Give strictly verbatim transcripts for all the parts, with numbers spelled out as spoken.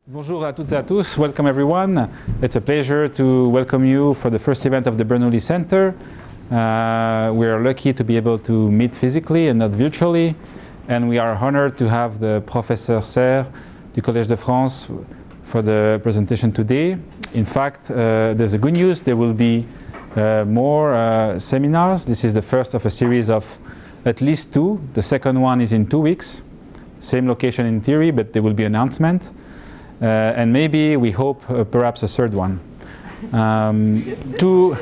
Bonjour à toutes et à tous, welcome everyone. It's a pleasure to welcome you for the first event of the Bernoulli Center. Uh, we are lucky to be able to meet physically and not virtually, and we are honored to have the Professor Serre du Collège de France for the presentation today. In fact, uh, there's a good news, there will be uh, more uh, seminars. This is the first of a series of at least two. The second one is in two weeks. Same location in theory, but there will be an announcement. Uh, and maybe we hope uh, perhaps a third one. Um, two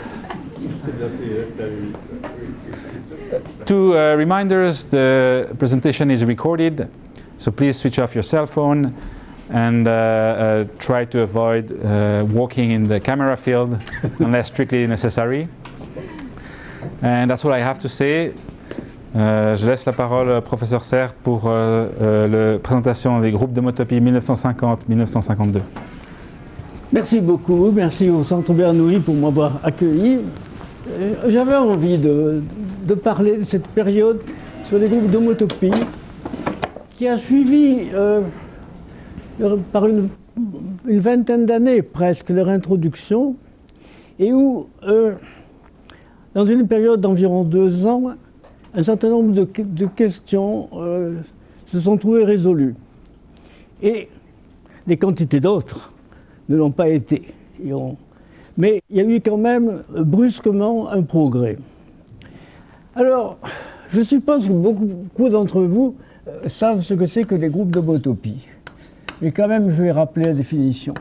two uh, reminders, the presentation is recorded, so please switch off your cell phone and uh, uh, try to avoid uh, walking in the camera field unless strictly necessary. And that's what I have to say. Euh, je laisse la parole au professeur Serre pour euh, euh, la présentation des groupes de Motopie mille neuf cent cinquante mille neuf cent cinquante-deux. Merci beaucoup, merci au Centre Bernoulli pour m'avoir accueilli. J'avais envie de, de parler de cette période sur les groupes d'homotopie qui a suivi euh, par une, une vingtaine d'années presque leur introduction et où, euh, dans une période d'environ deux ans, un certain nombre de, de questions euh, se sont trouvées résolues. Et des quantités d'autres ne l'ont pas été. On... Mais il y a eu quand même brusquement un progrès. Alors, je suppose que beaucoup, beaucoup d'entre vous euh, savent ce que c'est que les groupes d'homotopie. Mais quand même, je vais rappeler la définition.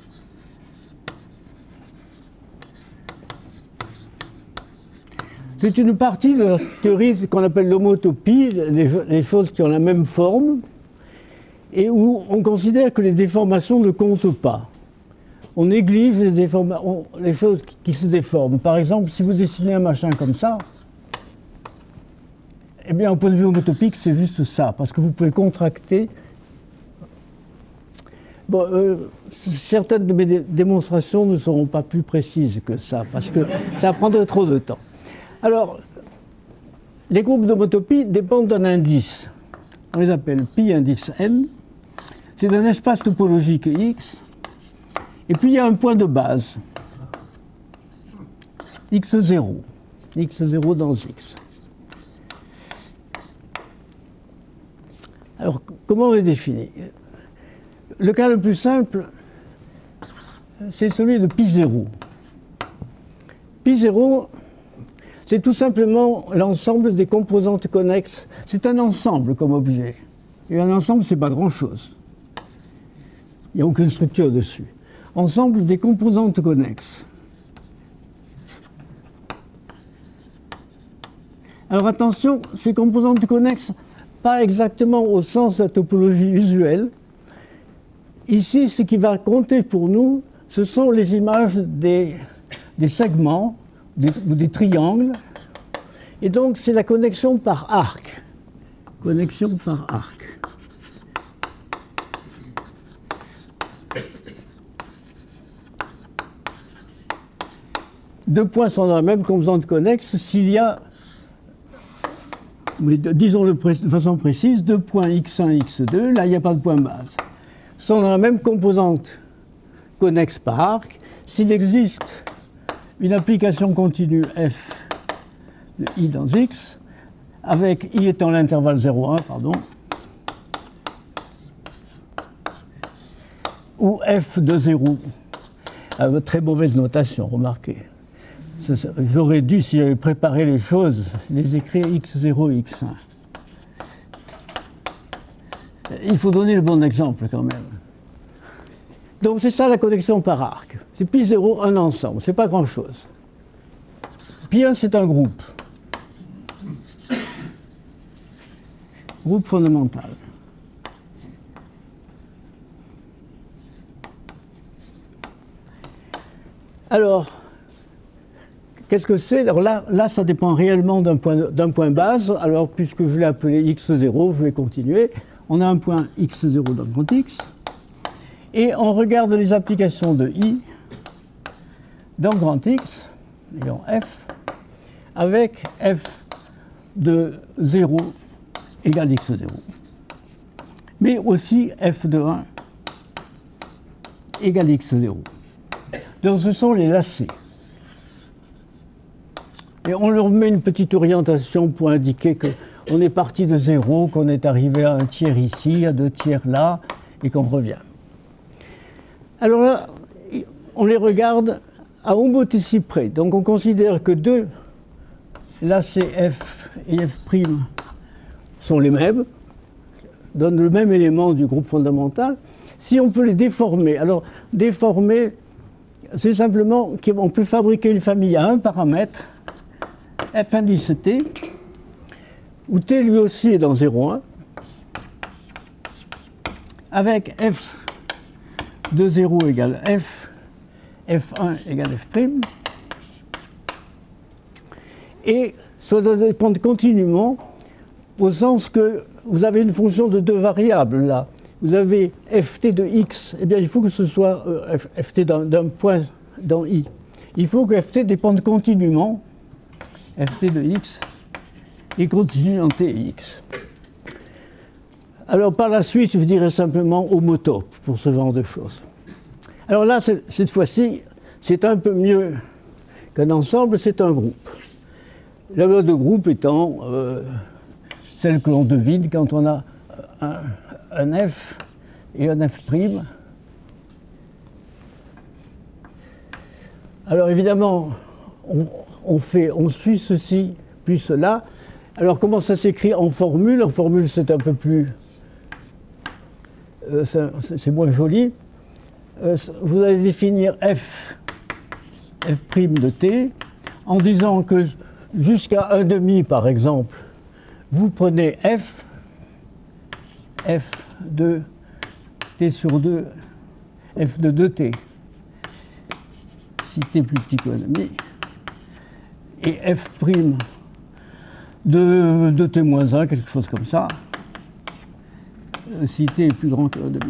C'est une partie de la théorie qu'on appelle l'homotopie, les, les choses qui ont la même forme, et où on considère que les déformations ne comptent pas. On néglige les, on, les choses qui, qui se déforment. Par exemple, si vous dessinez un machin comme ça, eh bien, au point de vue homotopique, c'est juste ça, parce que vous pouvez contracter. Bon, euh, certaines de mes dé démonstrations ne seront pas plus précises que ça, parce que ça prendrait trop de temps. Alors, les groupes d'homotopie dépendent d'un indice. On les appelle pi indice n. C'est un espace topologique X. Et puis il y a un point de base. x zéro. x zéro dans X. Alors, comment on les définit? Le cas le plus simple, c'est celui de pi zéro. pi zéro, c'est tout simplement l'ensemble des composantes connexes. C'est un ensemble comme objet. Et un ensemble, c'est pas grand-chose. Il n'y a aucune structure dessus. Ensemble des composantes connexes. Alors attention, ces composantes connexes, pas exactement au sens de la topologie usuelle. Ici, ce qui va compter pour nous, ce sont les images des, des segments, Des, ou des triangles, et donc c'est la connexion par arc. Connexion par arc. Deux points sont dans la même composante connexe s'il y a, mais disons-le de façon précise, deux points x un, x deux, là il n'y a pas de point base, sont dans la même composante connexe par arc. S'il existe une application continue f de i dans x, avec i étant l'intervalle zéro un, pardon, où f de zéro, avec très mauvaise notation, remarquez. J'aurais dû, si j'avais préparé les choses, les écrire x zéro, x un. Il faut donner le bon exemple quand même. Donc c'est ça la connexion par arc. C'est pi zéro, un ensemble, c'est pas grand-chose. Pi un, c'est un groupe. Groupe fondamental. Alors, qu'est-ce que c'est? Alors là, là, ça dépend réellement d'un point, d'un point base. Alors, puisque je l'ai appelé x zéro, je vais continuer. On a un point x zéro dans grand X. Et on regarde les applications de i dans grand X, et en f, avec f de zéro égale x zéro. Mais aussi f de un égale x zéro. Donc ce sont les lacets. Et on leur met une petite orientation pour indiquer qu'on est parti de zéro, qu'on est arrivé à un tiers ici, à deux tiers là, et qu'on revient. Alors là, on les regarde à homothétie près. Donc on considère que deux lacets F et F' sont les mêmes, donnent le même élément du groupe fondamental. Si on peut les déformer, alors déformer, c'est simplement qu'on peut fabriquer une famille à un paramètre, F indice T, où T lui aussi est dans zéro, un, avec F de zéro égale F, F un égale F', et ça doit dépendre continuellement, au sens que vous avez une fonction de deux variables là. Vous avez ft de x, eh bien il faut que ce soit euh, ft d'un point dans i. Il faut que ft dépende continuellement, ft de x, et continue en tx. Alors par la suite, je dirais simplement homotope pour ce genre de choses. Alors là, cette fois-ci, c'est un peu mieux qu'un ensemble, c'est un groupe. La loi de groupe étant euh, celle que l'on devine quand on a un, un f et un f'. Alors évidemment, on, on, fait, on suit ceci puis cela. Alors comment ça s'écrit en formule? En formule, c'est un peu plus... Euh, c'est moins joli. Euh, vous allez définir f, f' de t, en disant que jusqu'à un demi, par exemple, vous prenez f, f de t sur deux, f de deux t, si t plus petit qu'un demi, et f' de deux t moins un, quelque chose comme ça, si t est plus grand qu'un demi.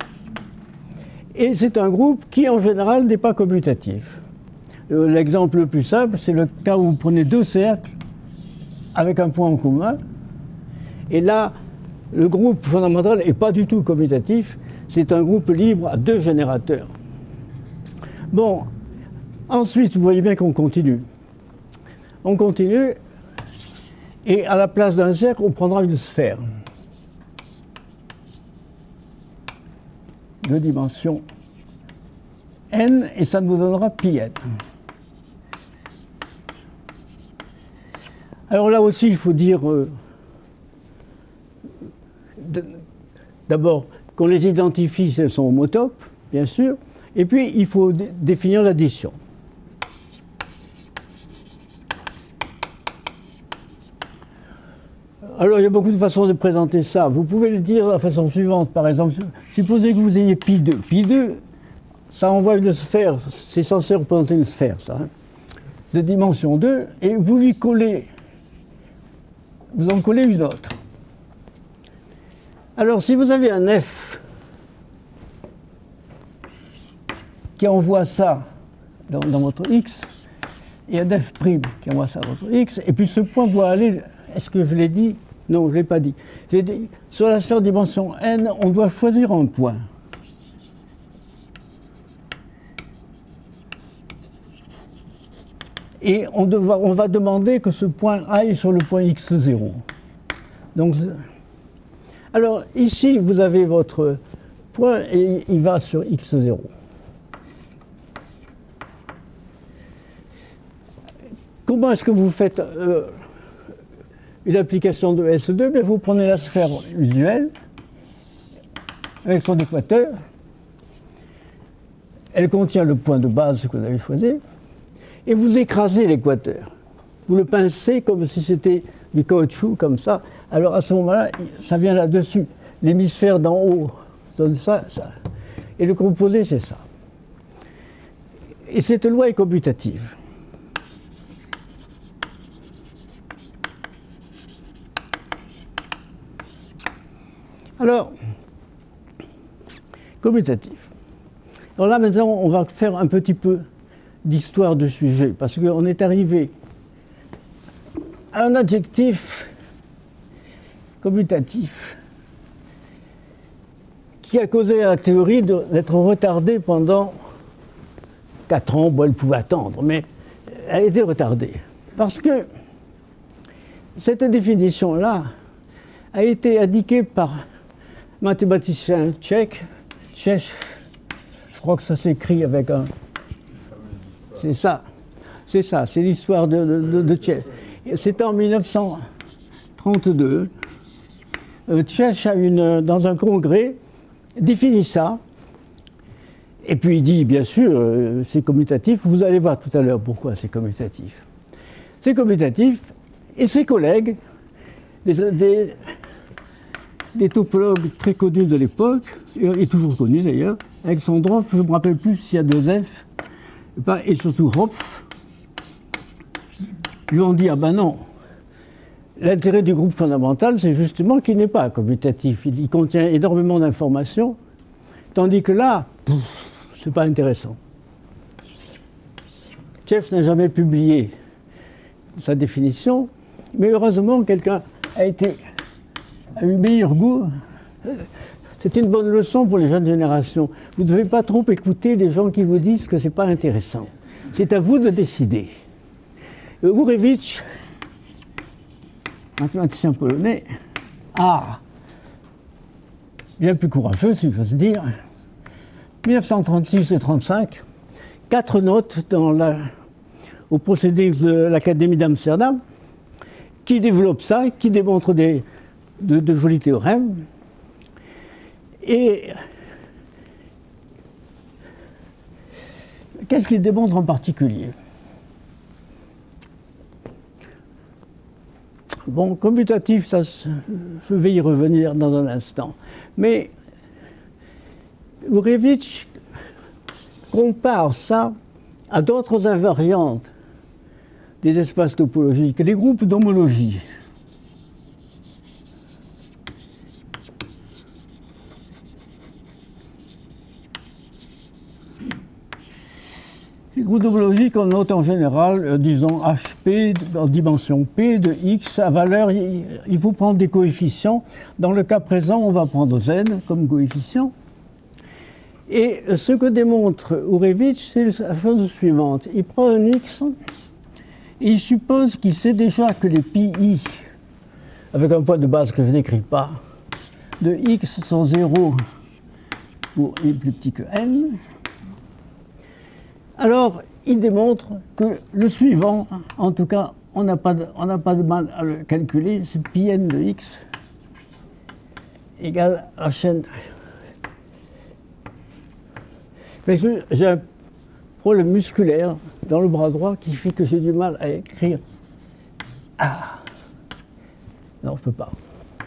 Et c'est un groupe qui, en général, n'est pas commutatif. L'exemple le plus simple, c'est le cas où vous prenez deux cercles avec un point en commun. Et là, le groupe fondamental n'est pas du tout commutatif. C'est un groupe libre à deux générateurs. Bon, ensuite, vous voyez bien qu'on continue. On continue, et à la place d'un cercle, on prendra une sphère. De dimension n, et ça nous donnera pi n. Alors là aussi, il faut dire euh, d'abord qu'on les identifie si elles sont homotopes, bien sûr, et puis il faut définir l'addition. Alors, il y a beaucoup de façons de présenter ça. Vous pouvez le dire de la façon suivante, par exemple. Supposez que vous ayez pi deux. pi deux, ça envoie une sphère, c'est censé représenter une sphère, ça, hein, de dimension deux, et vous lui collez, vous en collez une autre. Alors, si vous avez un f qui envoie ça dans, dans votre x, et un f' qui envoie ça dans votre x, et puis ce point doit aller... Est-ce que je l'ai dit? Non, je ne l'ai pas dit. dit. Sur la sphère dimension n, on doit choisir un point. Et on, deva, on va demander que ce point aille sur le point x zéro. Donc, alors, ici, vous avez votre point et il va sur x zéro. Comment est-ce que vous faites... Euh, une application de S deux, mais vous prenez la sphère usuelle avec son équateur. Elle contient le point de base que vous avez choisi et vous écrasez l'équateur. Vous le pincez comme si c'était du caoutchouc, comme ça. Alors à ce moment-là, ça vient là-dessus. L'hémisphère d'en haut donne ça, ça. Et le composé, c'est ça. Et cette loi est commutative. Alors, commutatif. Alors là, maintenant, on va faire un petit peu d'histoire du sujet, parce qu'on est arrivé à un adjectif commutatif qui a causé à la théorie d'être retardée pendant quatre ans. Bon, elle pouvait attendre, mais elle a été retardée. Parce que cette définition-là a été indiquée par un mathématicien tchèque, tchèque, je crois que ça s'écrit avec un... C'est ça, c'est ça, c'est l'histoire de, de, de Tchèque. C'était en mille neuf cent trente-deux. Euh, Tchèque, a une, dans un congrès, définit ça. Et puis il dit, bien sûr, euh, c'est commutatif. Vous allez voir tout à l'heure pourquoi c'est commutatif. C'est commutatif, et ses collègues, des, des, des topologues très connus de l'époque, et toujours connus d'ailleurs, Alexandrov, je ne me rappelle plus s'il y a deux F, et surtout Hopf, lui ont dit, ah ben non, l'intérêt du groupe fondamental, c'est justement qu'il n'est pas commutatif, il, il contient énormément d'informations, tandis que là, c'est pas intéressant. Tchèque n'a jamais publié sa définition, mais heureusement, quelqu'un a été a eu meilleur goût. C'est une bonne leçon pour les jeunes générations. Vous ne devez pas trop écouter les gens qui vous disent que ce n'est pas intéressant. C'est à vous de décider. Gourevitch, mathématicien polonais, ah, bien plus courageux, si j'ose dire, mille neuf cent trente-six et trente-cinq, quatre notes dans la, au procédé de l'Académie d'Amsterdam, qui développe ça, qui démontre des, de, de jolis théorèmes. Et qu'est-ce qu'il démontre en particulier? Bon, commutatif, ça, je vais y revenir dans un instant. Mais Gourevitch compare ça à d'autres invariantes des espaces topologiques, les groupes d'homologie. Les groupes d'homologie qu'on note en général, euh, disons H P en dimension P de X à valeur, il, il faut prendre des coefficients. Dans le cas présent, on va prendre Z comme coefficient. Et ce que démontre Gourevitch, c'est la chose suivante. Il prend un X et il suppose qu'il sait déjà que les pi I, avec un point de base que je n'écris pas, de X sont zéro pour I plus petit que N. Alors, il démontre que le suivant, en tout cas, on n'a pas, pas de mal à le calculer, c'est pi n de x égale hn. Mais j'ai un problème musculaire dans le bras droit qui fait que j'ai du mal à écrire. Ah. Non, je ne peux pas.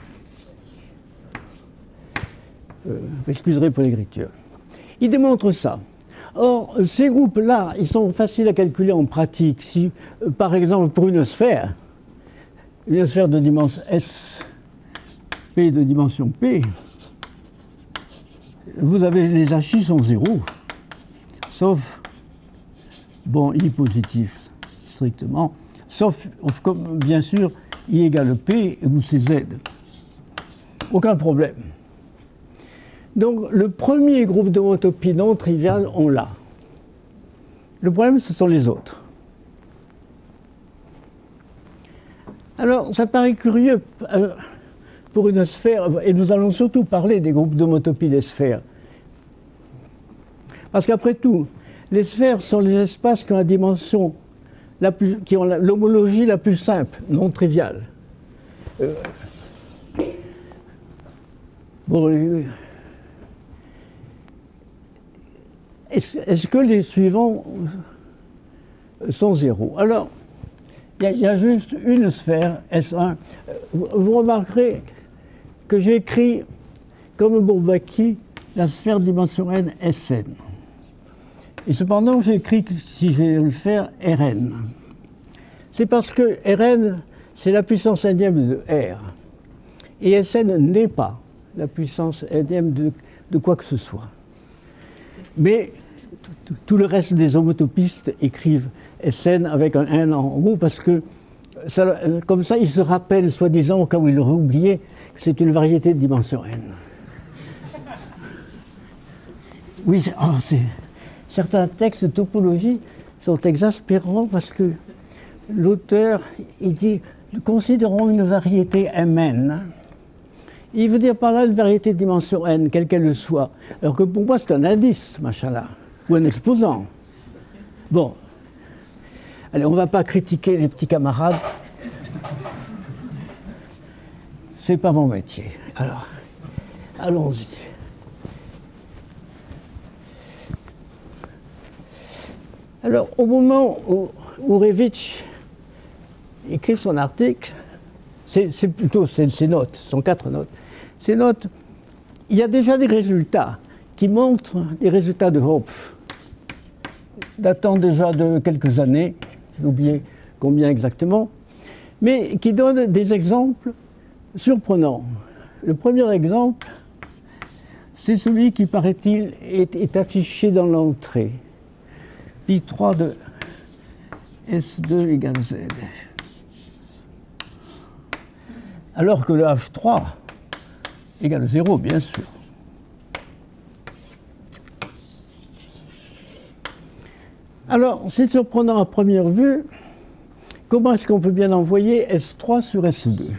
Euh, vous m'excuserez pour l'écriture. Il démontre ça. Or, ces groupes-là, ils sont faciles à calculer en pratique. Si, euh, par exemple, pour une sphère, une sphère de dimension S, P de dimension P, vous avez les H I sont zéro, sauf, bon, I positif, strictement, sauf, comme, bien sûr, I égale P ou c'est Z. Aucun problème. Donc, le premier groupe d'homotopie non triviale, on l'a. Le problème, ce sont les autres. Alors, ça paraît curieux euh, pour une sphère, et nous allons surtout parler des groupes d'homotopie des sphères. Parce qu'après tout, les sphères sont les espaces qui ont la dimension, la plus, qui ont l'homologie la plus simple, non triviale. Euh, bon, euh, Est-ce est-ce que les suivants sont zéro? Alors, il y, y a juste une sphère, S un. Vous remarquerez que j'ai écrit, comme Bourbaki, la sphère dimension n, Sn. Et cependant, j'ai écrit, si je vais le faire, Rn. C'est parce que Rn, c'est la puissance énième de R. Et Sn n'est pas la puissance énième de, de quoi que ce soit. Mais tout le reste des homotopistes écrivent Sn avec un N en haut parce que ça, comme ça ils se rappellent, soi-disant, au cas où ils l'auraient oublié, que c'est une variété de dimension N. Oui, oh, certains textes de topologie sont exaspérants parce que l'auteur, il dit, considérons une variété M N. Il veut dire par là une variété de dimension n, quelle qu'elle soit. Alors que pour moi, c'est un indice, machin-là, ou un exposant. Bon. Allez, on ne va pas critiquer les petits camarades. C'est pas mon métier. Alors, allons-y. Alors, au moment où Ourevitch écrit son article, c'est plutôt ses notes, ce sont quatre notes. Ces notes, il y a déjà des résultats qui montrent des résultats de Hopf, datant déjà de quelques années, j'ai oublié combien exactement, mais qui donnent des exemples surprenants. Le premier exemple, c'est celui qui, paraît-il, est, est affiché dans l'entrée. Pi trois de S deux égale Z. Alors que le H trois égale zéro, bien sûr. Alors, c'est surprenant à première vue. Comment est-ce qu'on peut bien envoyer S trois sur S deux?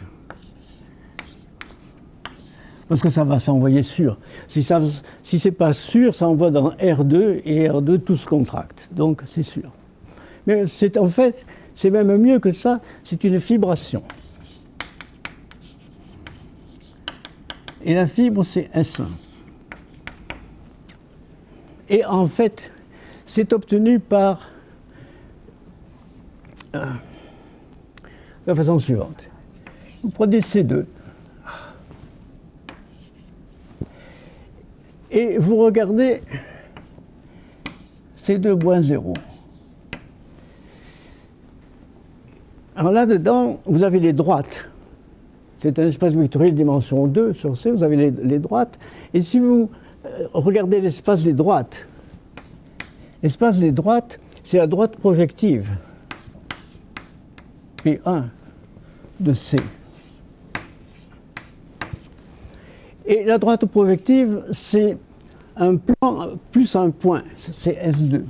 Parce que ça va s'envoyer sûr. Si, ça, si ce n'est pas sûr, ça envoie dans R deux, et R deux, tout se contracte. Donc, c'est sûr. Mais c'est en fait, c'est même mieux que ça, c'est une fibration. Et la fibre, c'est S un. Et en fait, c'est obtenu par euh, la façon suivante. Vous prenez C deux et vous regardez C deux moins zéro. Alors là-dedans, vous avez les droites. C'est un espace vectoriel de dimension deux sur C, vous avez les, les droites. Et si vous euh, regardez l'espace des droites, l'espace des droites, c'est la droite projective. P un de C. Et la droite projective, c'est un plan plus un point, c'est S deux.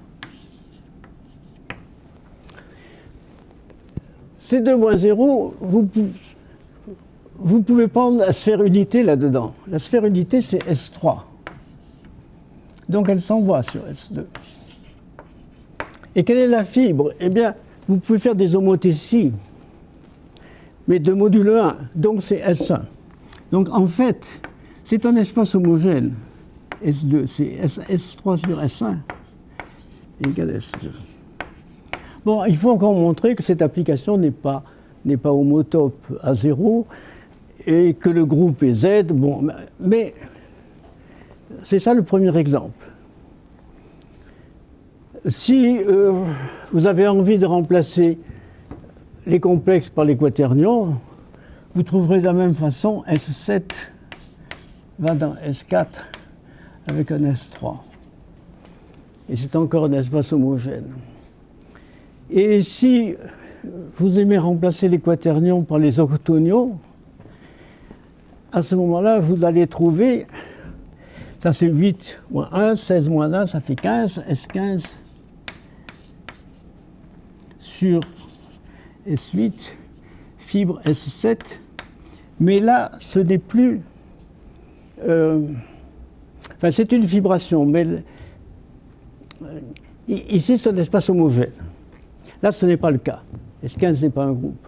C deux moins zéro, vous pouvez... Vous pouvez prendre la sphère unité là-dedans. La sphère unité, c'est S trois. Donc elle s'envoie sur S deux. Et quelle est la fibre? Eh bien, vous pouvez faire des homothéties, mais de module un, donc c'est S un. Donc en fait, c'est un espace homogène. S deux, c'est S trois sur S un égale S deux. Bon, il faut encore montrer que cette application n'est pas, n'est pas homotope à zéro, et que le groupe est Z, bon, mais c'est ça le premier exemple. Si euh, vous avez envie de remplacer les complexes par les quaternions, vous trouverez de la même façon S sept va dans S quatre avec un S trois. Et c'est encore un espace homogène. Et si vous aimez remplacer les quaternions par les octonions, à ce moment-là, vous allez trouver, ça c'est huit moins un, seize moins un, ça fait quinze, S quinze sur S huit, fibre S sept, mais là, ce n'est plus... Euh, enfin, c'est une fibration, mais euh, ici, c'est un espace homogène. Là, ce n'est pas le cas. S quinze n'est pas un groupe.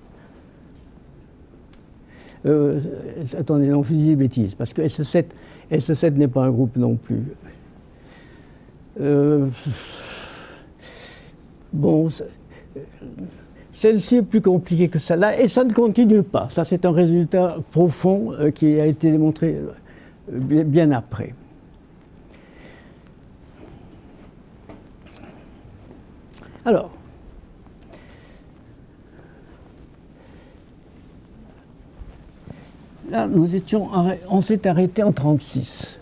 Euh, attendez, non, je dis des bêtises, parce que S sept, S sept n'est pas un groupe non plus. Euh, bon, celle-ci est plus compliquée que celle-là, et ça ne continue pas. Ça, c'est un résultat profond euh, qui a été démontré euh, bien, bien après. Alors, là, nous étions, on s'est arrêté en trente-six.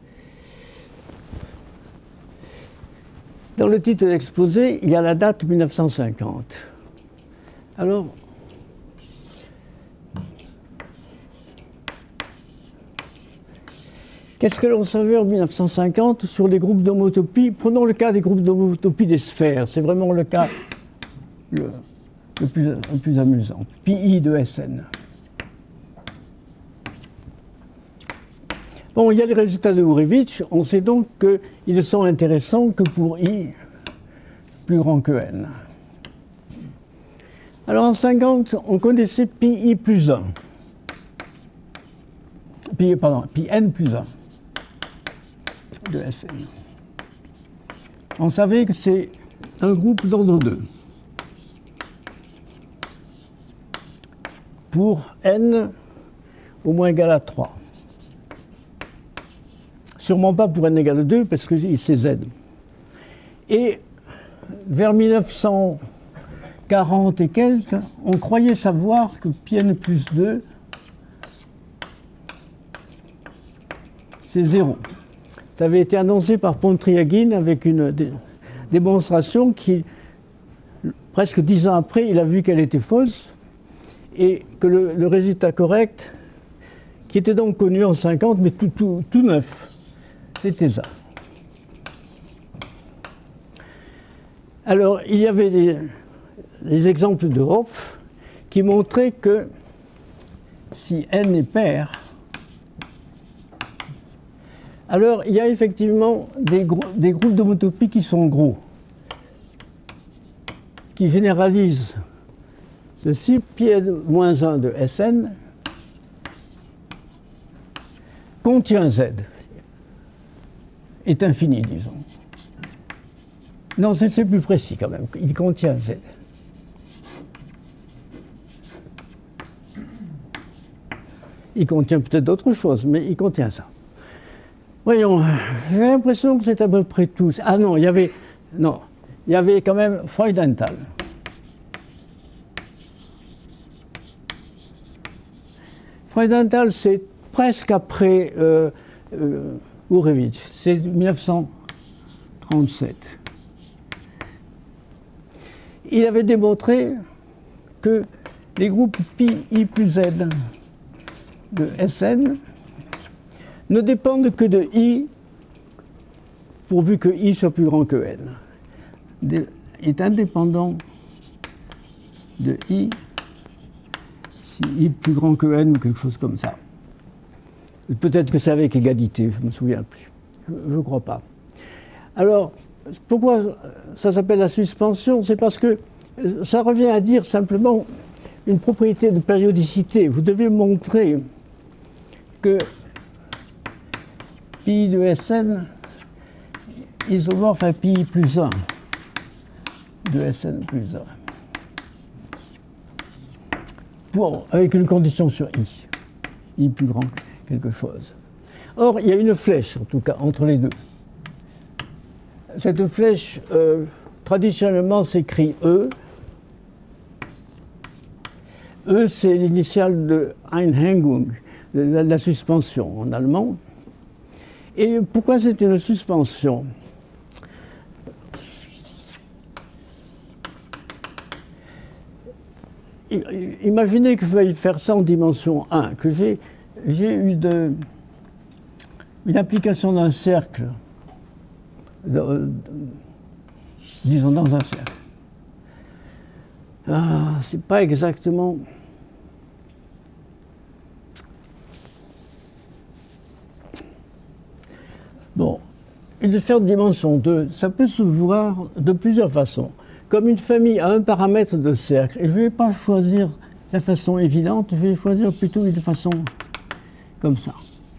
Dans le titre de l'exposé, il y a la date mille neuf cent cinquante. Alors, Qu'est-ce que l'on savait en mille neuf cent cinquante sur les groupes d'homotopie? Prenons le cas des groupes d'homotopie des sphères. C'est vraiment le cas le, le, plus, le plus amusant. Pi I de S N. Bon, il y a les résultats de Hurewicz. On sait donc qu'ils ne sont intéressants que pour I plus grand que N. Alors en cinquante, on connaissait pi I plus un. Pi, pardon, pi N plus un de S N. On savait que c'est un groupe d'ordre deux. Pour N au moins égal à trois. Sûrement pas pour N égale à deux, parce que c'est Z. Et vers mille neuf cent quarante et quelques, on croyait savoir que pi N plus deux, c'est zéro. Ça avait été annoncé par Pontryagin avec une dé démonstration qui, presque dix ans après, il a vu qu'elle était fausse et que le, le résultat correct, qui était donc connu en cinquante, mais tout, tout, tout neuf, c'était ça. Alors, il y avait des, des exemples de Hopf qui montraient que si N est pair, alors il y a effectivement des, des groupes d'homotopie qui sont gros, qui généralisent ceci, pi N moins un de S N contient Z, est infini, disons. Non, c'est plus précis quand même, il contient Z. Il contient peut-être d'autres choses, mais il contient ça. Voyons, j'ai l'impression que c'est à peu près tout. Ah non, il y avait, non, il y avait quand même Freudenthal. Freudenthal, c'est presque après euh, euh, Hurewicz, c'est mille neuf cent trente-sept. Il avait démontré que les groupes pi I plus Z de S N ne dépendent que de I, pourvu que I soit plus grand que N. De, est indépendant de I, si I est plus grand que N ou quelque chose comme ça. Peut-être que c'est avec égalité, je ne me souviens plus. Je ne crois pas. Alors, pourquoi ça s'appelle la suspension? C'est parce que ça revient à dire simplement une propriété de périodicité. Vous devez montrer que pi de S N isomorphe à pi plus un de S N plus un. Pour, avec une condition sur I. I plus grand que quelque chose. Or, il y a une flèche, en tout cas, entre les deux. Cette flèche, euh, traditionnellement, s'écrit E. E, c'est l'initiale de Einhängung, de la, de la suspension en allemand. Et pourquoi c'est une suspension? Imaginez que je veuille faire ça en dimension un, que j'ai eu de, une application d'un cercle, de, de, disons dans un cercle. Ah, c'est pas exactement... Bon, une sphère de dimension deux, ça peut se voir de plusieurs façons. Comme une famille a un paramètre de cercle, et je ne vais pas choisir la façon évidente, je vais choisir plutôt une façon comme ça.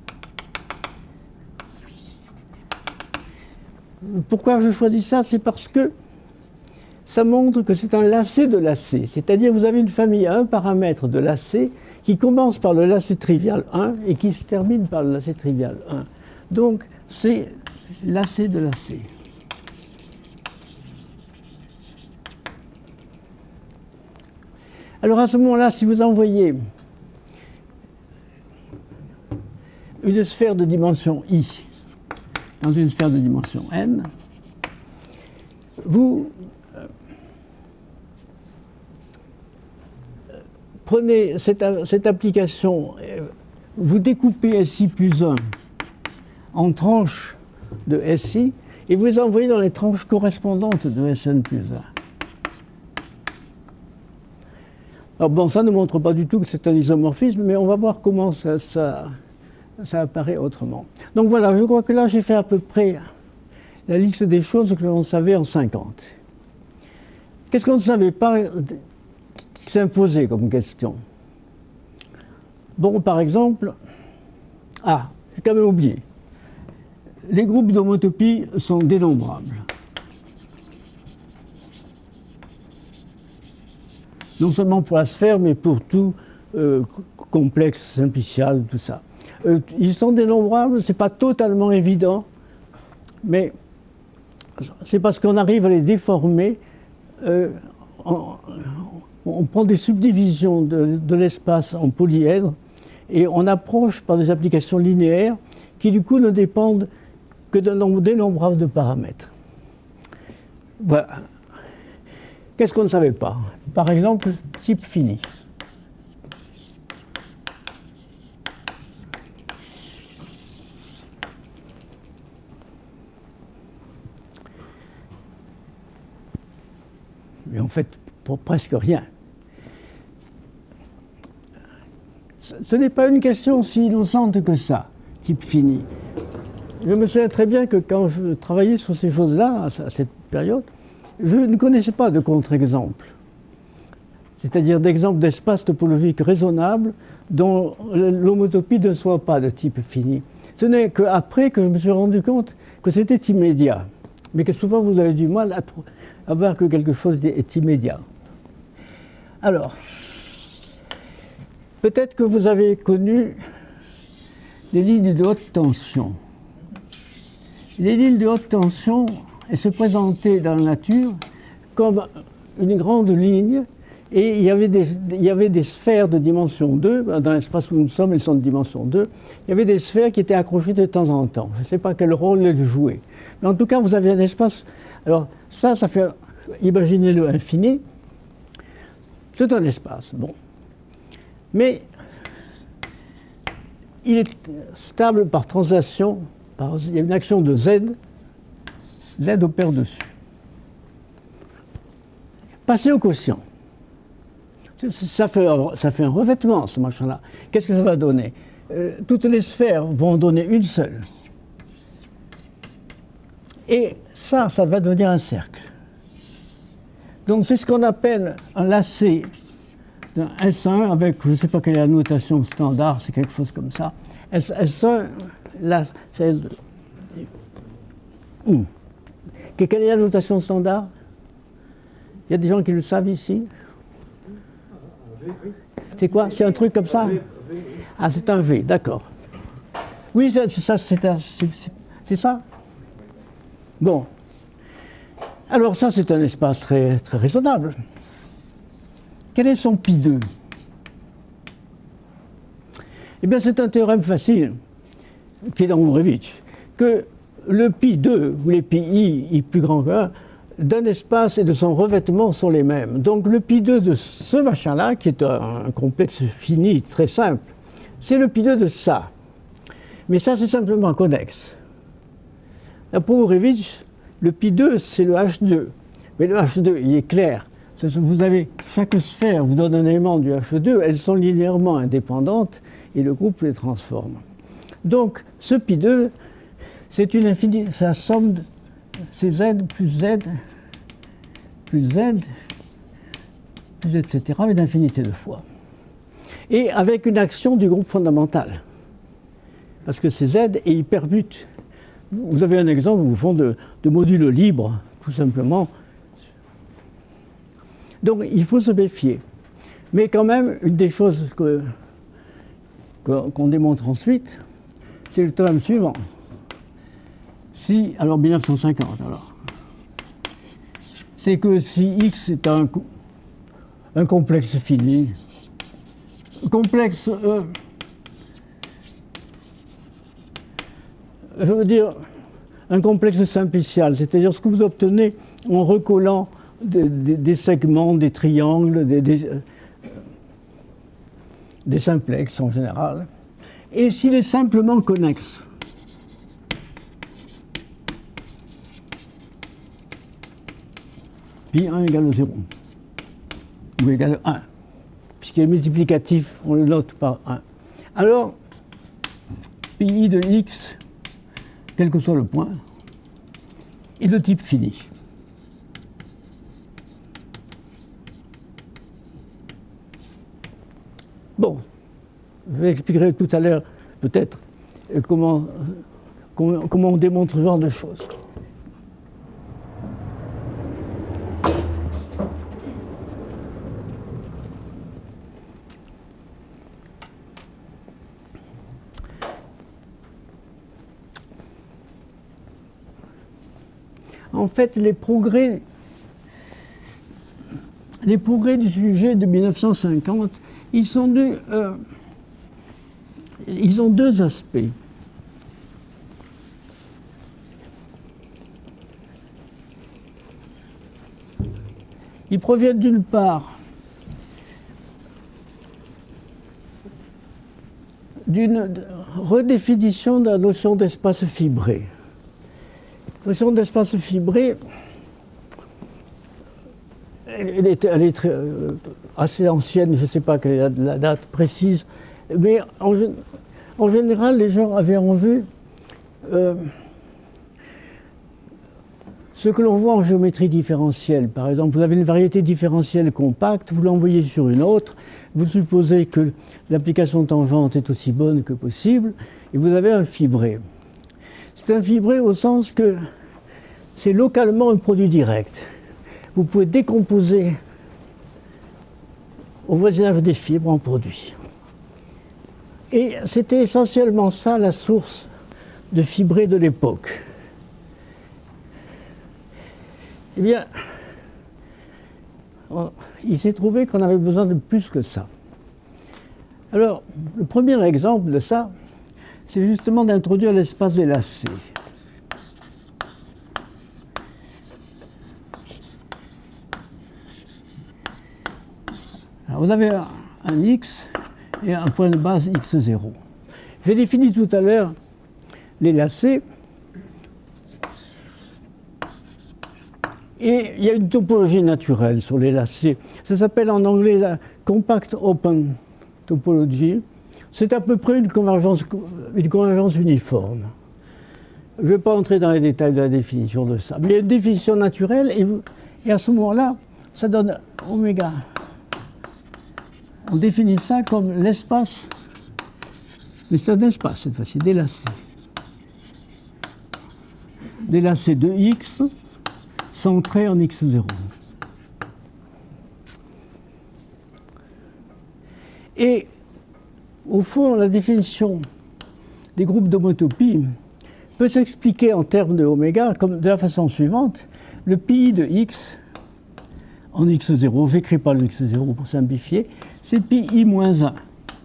Pourquoi je choisis ça? C'est parce que ça montre que c'est un lacet de lacets. C'est-à-dire vous avez une famille à un paramètre de lacets qui commence par le lacet trivial un et qui se termine par le lacet trivial un. Donc, c'est lacet de lacets. Alors à ce moment-là, si vous envoyez une sphère de dimension I dans une sphère de dimension N, vous prenez cette, cette application, vous découpez S I plus un en tranches de S I et vous les envoyez dans les tranches correspondantes de S N plus un. Alors bon, ça ne montre pas du tout que c'est un isomorphisme, mais on va voir comment ça, ça, ça apparaît autrement. Donc voilà, je crois que là j'ai fait à peu près la liste des choses que l'on savait en cinquante. Qu'est-ce qu'on ne savait pas qui s'imposait comme question? Bon, par exemple, ah, j'ai quand même oublié. Les groupes d'homotopie sont dénombrables. Non seulement pour la sphère, mais pour tout euh, complexe simplicial, tout ça. Euh, ils sont dénombrables, ce n'est pas totalement évident, mais c'est parce qu'on arrive à les déformer. Euh, on, on prend des subdivisions de, de l'espace en polyèdres et on approche par des applications linéaires qui du coup ne dépendent que d'un nombre dénombrable de paramètres. Voilà. Qu'est-ce qu'on ne savait pas? Par exemple, type fini. Mais en fait, pour presque rien. Ce n'est pas une question si innocente que ça, type fini. Je me souviens très bien que quand je travaillais sur ces choses-là, à cette période, je ne connaissais pas de contre-exemple. C'est-à-dire d'exemples d'espace topologique raisonnable dont l'homotopie ne soit pas de type fini. Ce n'est qu'après que je me suis rendu compte que c'était immédiat, mais que souvent vous avez du mal à, à voir que quelque chose est immédiat. Alors, peut-être que vous avez connu les lignes de haute tension. Les lignes de haute tension se présentaient dans la nature comme une grande ligne et il y avait des, il y avait des sphères de dimension deux, dans l'espace où nous sommes, elles sont de dimension deux, il y avait des sphères qui étaient accrochées de temps en temps. Je ne sais pas quel rôle elles jouaient. Mais en tout cas, vous avez un espace. Alors ça, ça fait, imaginez-le infini, c'est un espace, bon. Mais il est stable par translation, par, il y a une action de Z, Z opère dessus. Passez au quotient. Ça fait, ça fait un revêtement, ce machin-là. Qu'est-ce que ça va donner? euh, Toutes les sphères vont donner une seule. Et ça, ça va devenir un cercle. Donc c'est ce qu'on appelle un lacet d'un S un avec, je ne sais pas quelle est la notation standard, c'est quelque chose comme ça. S, S1, là, c'est... Hum. Quelle est la notation standard? Il y a des gens qui le savent ici? C'est quoi? C'est un truc comme ça? Ah, c'est un V, d'accord. Oui, c'est ça, c'est ça? Bon. Alors ça, c'est un espace très, très raisonnable. Quel est son pi deux? Eh bien, c'est un théorème facile, qui est dans Mourevitch, que le pi deux, ou les pi i, i plus grand que un, d'un espace et de son revêtement sont les mêmes. Donc le pi deux de ce machin-là, qui est un, un complexe fini très simple, c'est le pi deux de ça. Mais ça, c'est simplement connexe. Là, pour Mourevitch, le pi deux, c'est le H deux. Mais le H deux, il est clair. Vous avez, chaque sphère vous donne un élément du H deux, elles sont linéairement indépendantes et le groupe les transforme. Donc, ce pi deux, c'est une infinie, c'est la somme, de, c'est Z plus Z, plus Z, plus et cetera, mais d'infinité de fois. Et avec une action du groupe fondamental. Parce que c'est Z et il permute. Vous avez un exemple, au fond, de, de module libre, tout simplement. Donc il faut se méfier. Mais quand même, une des choses que, que, qu'on démontre ensuite, c'est le théorème suivant. Si, alors mille neuf cent cinquante, alors, c'est que si X est un, un complexe fini, complexe, euh, je veux dire, un complexe simplicial, c'est-à-dire ce que vous obtenez en recollant Des, des, des segments, des triangles, des, des, euh, des simplexes en général. Et s'il est simplement connexe, pi un égale zéro, ou égale un. Puisqu'il est multiplicatif, on le note par un. Alors, pi de x, quel que soit le point, est de type fini. Bon, je vais expliquer tout à l'heure, peut-être, comment, comment, comment on démontre ce genre de choses. En fait, les progrès, les progrès du sujet de mille neuf cent cinquante, ils sont deux, euh, ils ont deux aspects. Ils proviennent d'une part d'une redéfinition de la notion d'espace fibré. La notion d'espace fibré, elle est, elle est très, euh, assez ancienne, je ne sais pas quelle est la, la date précise, mais en, en général, les gens avaient en vue euh, ce que l'on voit en géométrie différentielle. Par exemple, vous avez une variété différentielle compacte, vous l'envoyez sur une autre, vous supposez que l'application tangente est aussi bonne que possible, et vous avez un fibré. C'est un fibré au sens que c'est localement un produit direct. Vous pouvez décomposer au voisinage des fibres en produits. Et c'était essentiellement ça la source de fibré de l'époque. Eh bien, on, il s'est trouvé qu'on avait besoin de plus que ça. Alors, le premier exemple de ça, c'est justement d'introduire l'espace des lacets. Alors, vous avez un, un x et un point de base x zéro. J'ai défini tout à l'heure les lacets. Et il y a une topologie naturelle sur les lacets. Ça s'appelle en anglais la Compact Open Topology. C'est à peu près une convergence, une convergence uniforme. Je ne vais pas entrer dans les détails de la définition de ça. Mais il y a une définition naturelle et, vous, et à ce moment-là, ça donne oméga. On définit ça comme l'espace, mais c'est un espace cette fois-ci, des lacets. Des lacets de x centrés en x zéro. Et au fond, la définition des groupes d'homotopie peut s'expliquer en termes de oméga comme de la façon suivante. Le pi de x en x zéro, j'écris pas le x zéro pour simplifier, c'est pi i moins un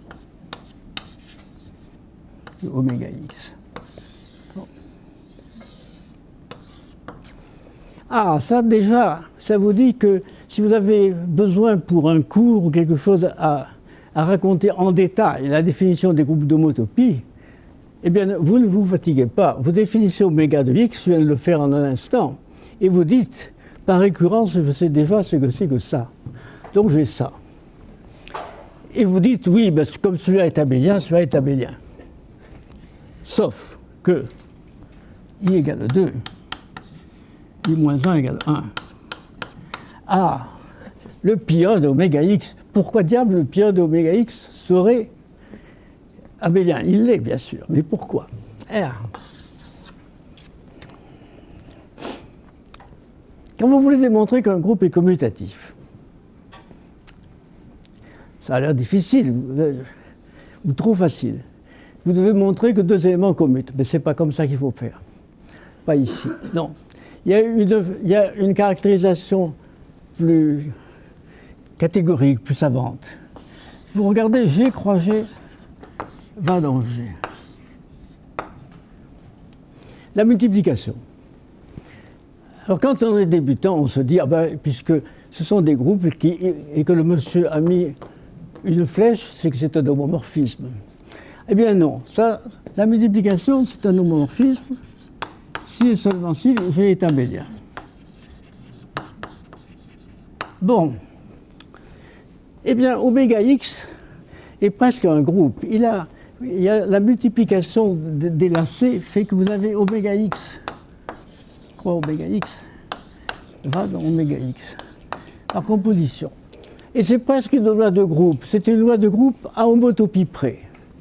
de oméga x. Bon. Ah, ça déjà, ça vous dit que si vous avez besoin pour un cours ou quelque chose à, à raconter en détail la définition des groupes d'homotopie, eh bien, vous ne vous fatiguez pas. Vous définissez oméga de x, je viens de le faire en un instant, et vous dites, par récurrence, je sais déjà ce que c'est que ça. Donc j'ai ça. Et vous dites, oui, ben, comme celui-là est abélien, celui-là est abélien. Sauf que i égale deux, i moins un égale un. Ah, le pi un de oméga x, pourquoi diable le pi un de oméga x serait abélien? Il l'est, bien sûr, mais pourquoi? R. Quand vous voulez démontrer qu'un groupe est commutatif, ça a l'air difficile ou trop facile. Vous devez montrer que deux éléments commutent, mais ce n'est pas comme ça qu'il faut faire. Pas ici, non. Il y a une, il y a une caractérisation plus catégorique, plus savante. Vous regardez G croix G va dans G. La multiplication. Alors quand on est débutant, on se dit, ah ben, puisque ce sont des groupes qui, et que le monsieur a mis une flèche, c'est que c'est un homomorphisme. Eh bien non, ça, la multiplication, c'est un homomorphisme si et seulement si G est abélien. Bon. Eh bien, oméga X est presque un groupe. Il a, il y a la multiplication des lacets fait que vous avez oméga X, trois oméga X, va dans oméga X, par composition. Et c'est presque une loi de groupe. C'est une loi de groupe à homotopie près.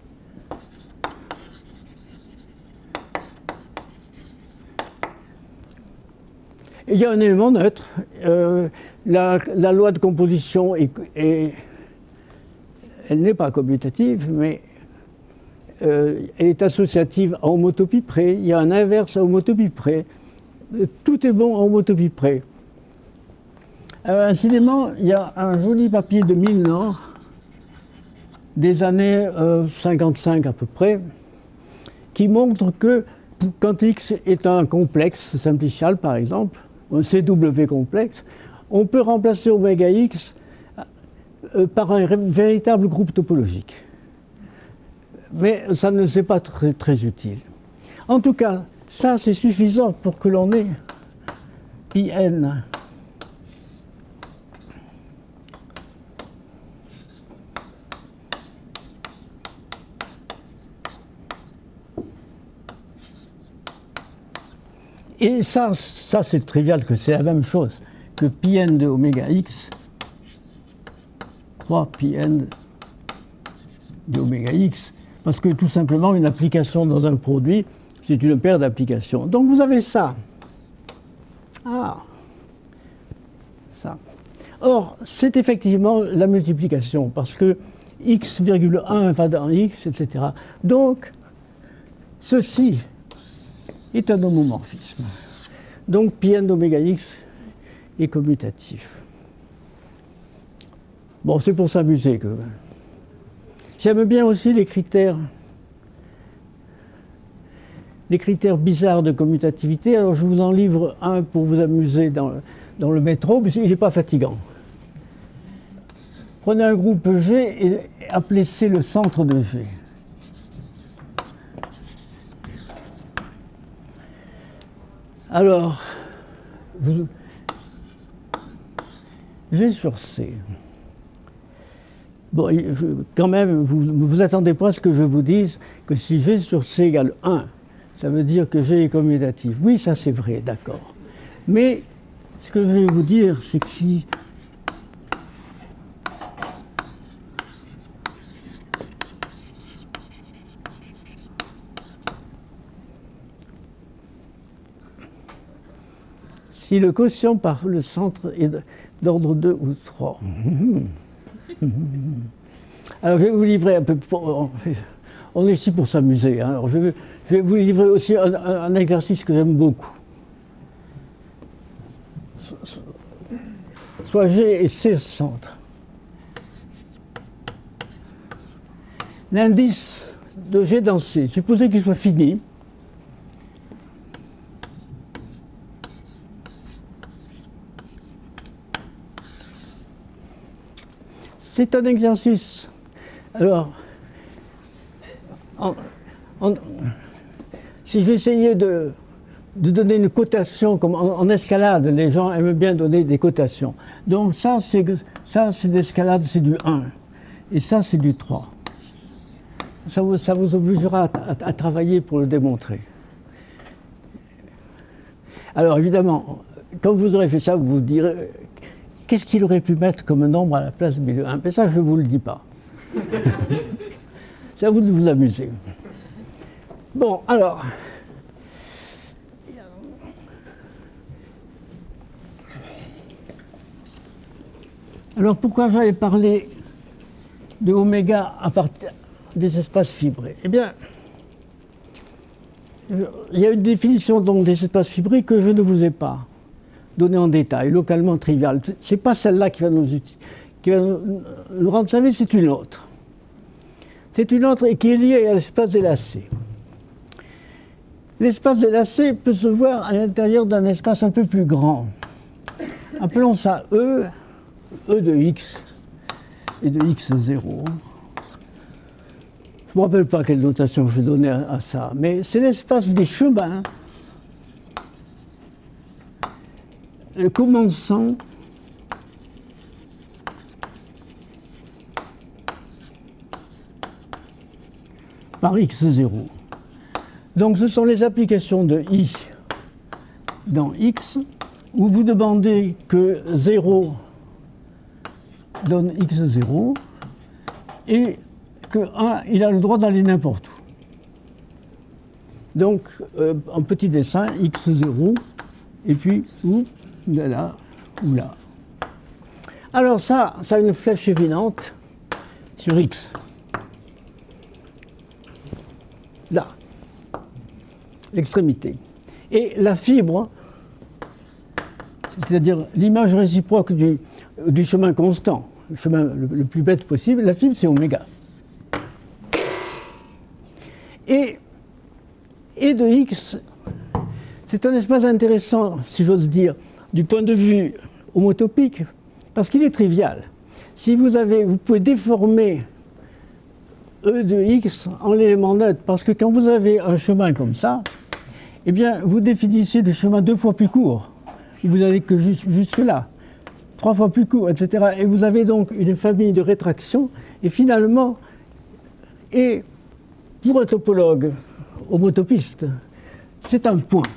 Et il y a un élément neutre. Euh, la, la loi de composition est, est elle n'est pas commutative, mais euh, elle est associative à homotopie près. Il y a un inverse à homotopie près. Tout est bon à homotopie près. Euh, incidemment, il y a un joli papier de Milnor, des années euh, cinquante-cinq à peu près, qui montre que quand X est un complexe simplicial, par exemple, un C W complexe, on peut remplacer oméga X euh, par un véritable groupe topologique. Mais ça ne c'est pas très, très utile. En tout cas, ça c'est suffisant pour que l'on ait pi n et ça, ça c'est trivial que c'est la même chose que pi n de oméga x, trois pi n de oméga x, parce que tout simplement une application dans un produit, c'est une paire d'applications. Donc vous avez ça. Ah, ça. Or, c'est effectivement la multiplication, parce que x virgule un va dans x, et cetera. Donc, ceci est un homomorphisme. Donc, pi n d'oméga x est commutatif. Bon, c'est pour s'amuser que... J'aime bien aussi les critères, les critères bizarres de commutativité. Alors, je vous en livre un pour vous amuser dans, dans le métro, mais il n'est pas fatigant. Prenez un groupe G et appelez C le centre de G. Alors, vous, G sur C. Bon, je, quand même, vous ne vous attendez pas à ce que je vous dise que si G sur C égale un, ça veut dire que G est commutatif. Oui, ça c'est vrai, d'accord. Mais ce que je vais vous dire, c'est que si si le quotient par le centre est d'ordre deux ou trois. Alors je vais vous livrer un peu, pour, on est ici pour s'amuser, hein. Alors je vais, je vais vous livrer aussi un, un exercice que j'aime beaucoup. Soit G et C centre. L'indice de G dans C, supposez qu'il soit fini. C'est un exercice. Alors, en, en, si j'essayais de, de donner une cotation, comme en, en escalade, les gens aiment bien donner des cotations. Donc ça, c'est ça, c'est l'escalade, c'est du un. Et ça, c'est du trois. Ça vous, ça vous obligera à, à, à travailler pour le démontrer. Alors évidemment, quand vous aurez fait ça, vous vous direz... Qu'est-ce qu'il aurait pu mettre comme nombre à la place B de un? Mais ça, je ne vous le dis pas. C'est à vous de vous amuser. Bon, alors... Alors, pourquoi j'avais parlé de oméga à partir des espaces fibrés? Eh bien, il y a une définition donc des espaces fibrés que je ne vous ai pas donné en détail, localement trivial. Ce n'est pas celle-là qui va nous, qui va nous rendre service, c'est une autre. C'est une autre et qui est liée à l'espace des lacets. L'espace des lacets peut se voir à l'intérieur d'un espace un peu plus grand. Appelons ça E, E de x et de x zéro. Je ne me rappelle pas quelle notation je donnais à, à ça, mais c'est l'espace des chemins commençant par x zéro. Donc ce sont les applications de i dans x, où vous demandez que zéro donne x zéro, et que un, il a le droit d'aller n'importe où. Donc, euh, en petit dessin, x zéro, et puis, ou, là, ou là. Alors ça, ça a une flèche évidente sur x. Là, l'extrémité. Et la fibre, c'est-à-dire l'image réciproque du, du chemin constant, le chemin le, le plus bête possible, la fibre, c'est oméga. Et, et de x, c'est un espace intéressant, si j'ose dire, du point de vue homotopique, parce qu'il est trivial. Si vous avez, vous pouvez déformer E de x en l'élément neutre, parce que quand vous avez un chemin comme ça, eh bien, vous définissez le chemin deux fois plus court. Vous n'allez que jusque là, trois fois plus court, et cetera. Et vous avez donc une famille de rétractions, et finalement, et pour un topologue homotopiste, c'est un point.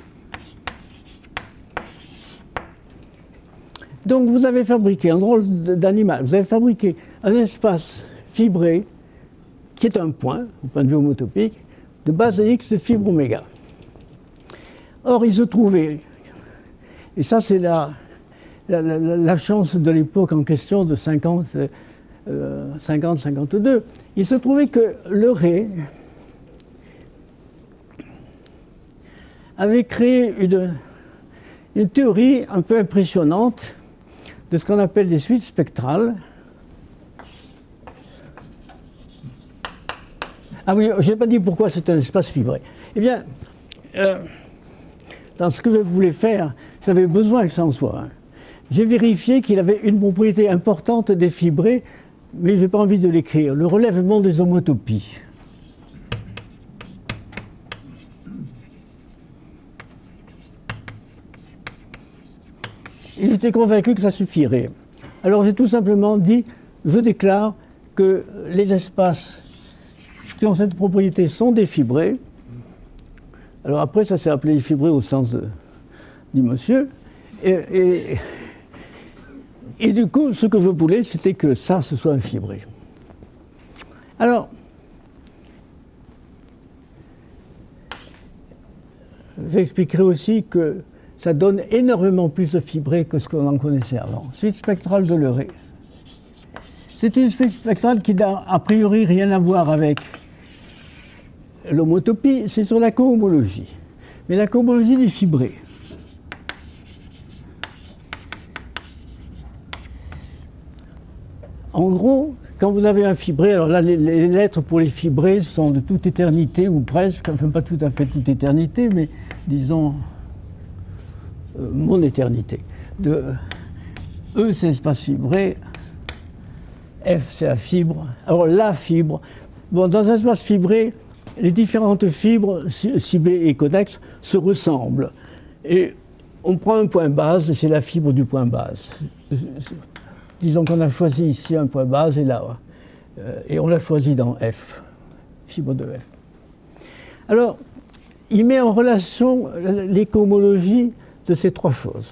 Donc vous avez fabriqué un drôle d'animal, vous avez fabriqué un espace fibré qui est un point, au point de vue homotopique, de base x de fibre oméga. Or, il se trouvait, et ça c'est la, la, la, la chance de l'époque en question de cinquante cinquante-deux, il se trouvait que le Ré avait créé une, une théorie un peu impressionnante de ce qu'on appelle des suites spectrales. Ah oui, je n'ai pas dit pourquoi c'est un espace fibré. Eh bien, euh, dans ce que je voulais faire, j'avais besoin que ça en soit un. J'ai vérifié qu'il avait une propriété importante des fibrés, mais je n'ai pas envie de l'écrire. Le relèvement des homotopies. Et j'étais convaincu que ça suffirait. Alors j'ai tout simplement dit, je déclare que les espaces qui ont cette propriété sont des fibrés. Alors après, ça s'est appelé fibré au sens de, du monsieur. Et, et, et du coup, ce que je voulais, c'était que ça, ce soit un fibré. Alors, j'expliquerai aussi que ça donne énormément plus de fibrés que ce qu'on en connaissait avant. Suite spectrale de Le Ré. C'est une suite spectrale qui n'a a priori rien à voir avec l'homotopie, c'est sur la cohomologie. Mais la cohomologie des fibrés. En gros, quand vous avez un fibré, alors là, les, les lettres pour les fibrés sont de toute éternité, ou presque, enfin pas tout à fait toute éternité, mais disons euh, mon éternité. De E, c'est l'espace fibré, F, c'est la fibre. Alors la fibre, bon, dans un espace fibré, les différentes fibres, ciblées et connexes, se ressemblent. Et on prend un point base, et c'est la fibre du point base. Disons qu'on a choisi ici un point base, et là, euh, et on l'a choisi dans F, fibre de F. Alors, il met en relation les cohomologies de ces trois choses.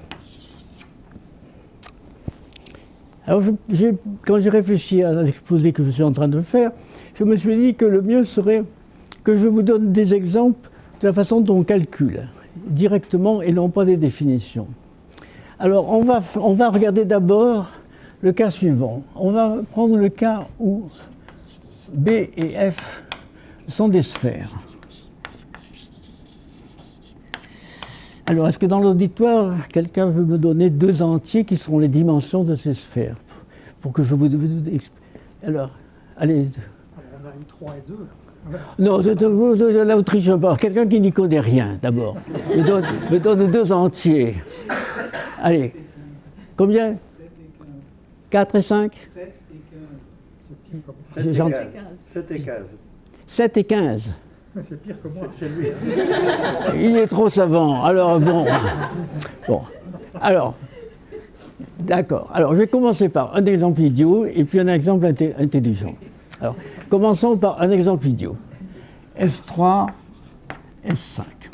Alors, je, quand j'ai réfléchi à l'exposé que je suis en train de faire, je me suis dit que le mieux serait que je vous donne des exemples de la façon dont on calcule, directement et non pas des définitions. Alors, on va, on va regarder d'abord le cas suivant. On va prendre le cas où B et F sont des sphères. Alors, est-ce que dans l'auditoire, quelqu'un veut me donner deux entiers qui seront les dimensions de ces sphères pour que je vous... Alors, allez... On a eu trois et deux. Non, là, vous trichez pas. Quelqu'un qui n'y connaît rien, d'abord. Me donne, me donne deux entiers. Allez. Combien? quatre et cinq? sept et quinze. sept et quinze. sept et quinze. C'est pire que moi. C'est lui. Il est trop savant. Alors, bon. Bon. Alors. D'accord. Alors, je vais commencer par un exemple idiot et puis un exemple intelligent. Alors, commençons par un exemple idiot. S trois, S cinq.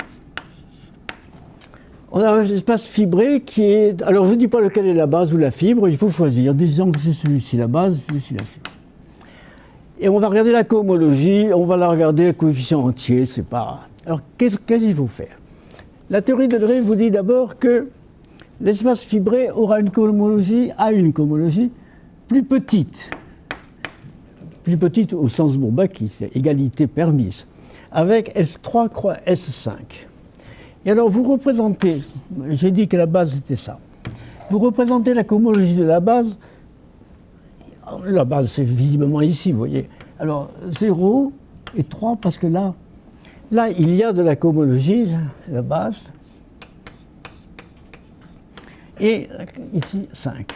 On a un espace fibré qui est... Alors je ne dis pas lequel est la base ou la fibre, il faut choisir, disons que c'est celui-ci la base, celui-ci la fibre. Et on va regarder la cohomologie, on va la regarder à coefficient entier, c'est pas... Alors qu'est-ce qu'il faut faire? La théorie de Drey vous dit d'abord que l'espace fibré aura une cohomologie, a une cohomologie plus petite. Plus petite au sens Bourbaki, c'est égalité permise, avec S trois croix S cinq. Et alors vous représentez, j'ai dit que la base c'était ça, vous représentez la cohomologie de la base, la base c'est visiblement ici, vous voyez. Alors zéro et trois parce que là, là il y a de la cohomologie, la base, et ici cinq.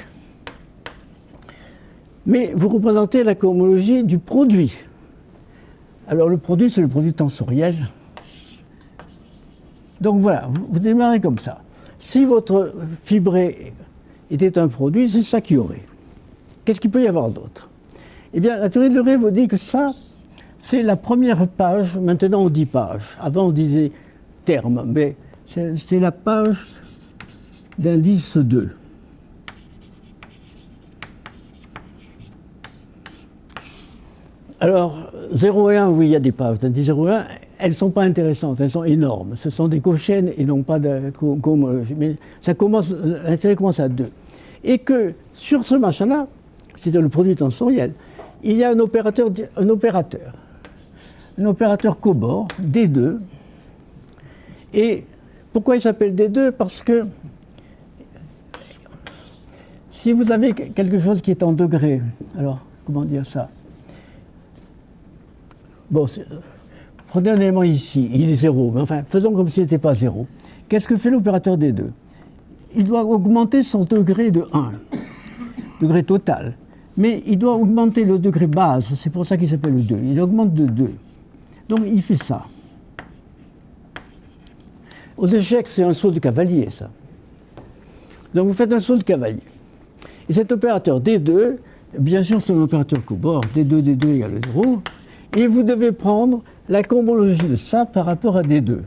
Mais vous représentez la cohomologie du produit. Alors le produit c'est le produit tensoriel. Donc voilà, vous, vous démarrez comme ça. Si votre fibré était un produit, c'est ça qu'il y aurait. Qu'est-ce qu'il peut y avoir d'autre? Eh bien, la théorie de Drey vous dit que ça, c'est la première page. Maintenant, on dit page. Avant, on disait terme, mais c'est la page d'indice deux. Alors, zéro et un, oui, il y a des pages d'indice zéro et un. Elles ne sont pas intéressantes, elles sont énormes. Ce sont des cochaines et non pas de cohomologie. Mais ça commence, l'intérêt commence à deux. Et que sur ce machin-là, c'est le produit tensoriel, il y a un opérateur, un opérateur, un opérateur cobord, D deux. Et pourquoi il s'appelle D deux? Parce que si vous avez quelque chose qui est en degrés, alors comment dire ça? Bon, prenez un élément ici, il est zéro, mais enfin, faisons comme s'il n'était pas zéro. Qu'est-ce que fait l'opérateur D deux? Il doit augmenter son degré de un, degré total. Mais il doit augmenter le degré base, c'est pour ça qu'il s'appelle le deux. Il augmente de deux. Donc il fait ça. Aux échecs, c'est un saut de cavalier, ça. Donc vous faites un saut de cavalier. Et cet opérateur D deux, bien sûr, c'est un opérateur cobord, D deux, D deux égale zéro. Et vous devez prendre la cohomologie de ça par rapport à D deux.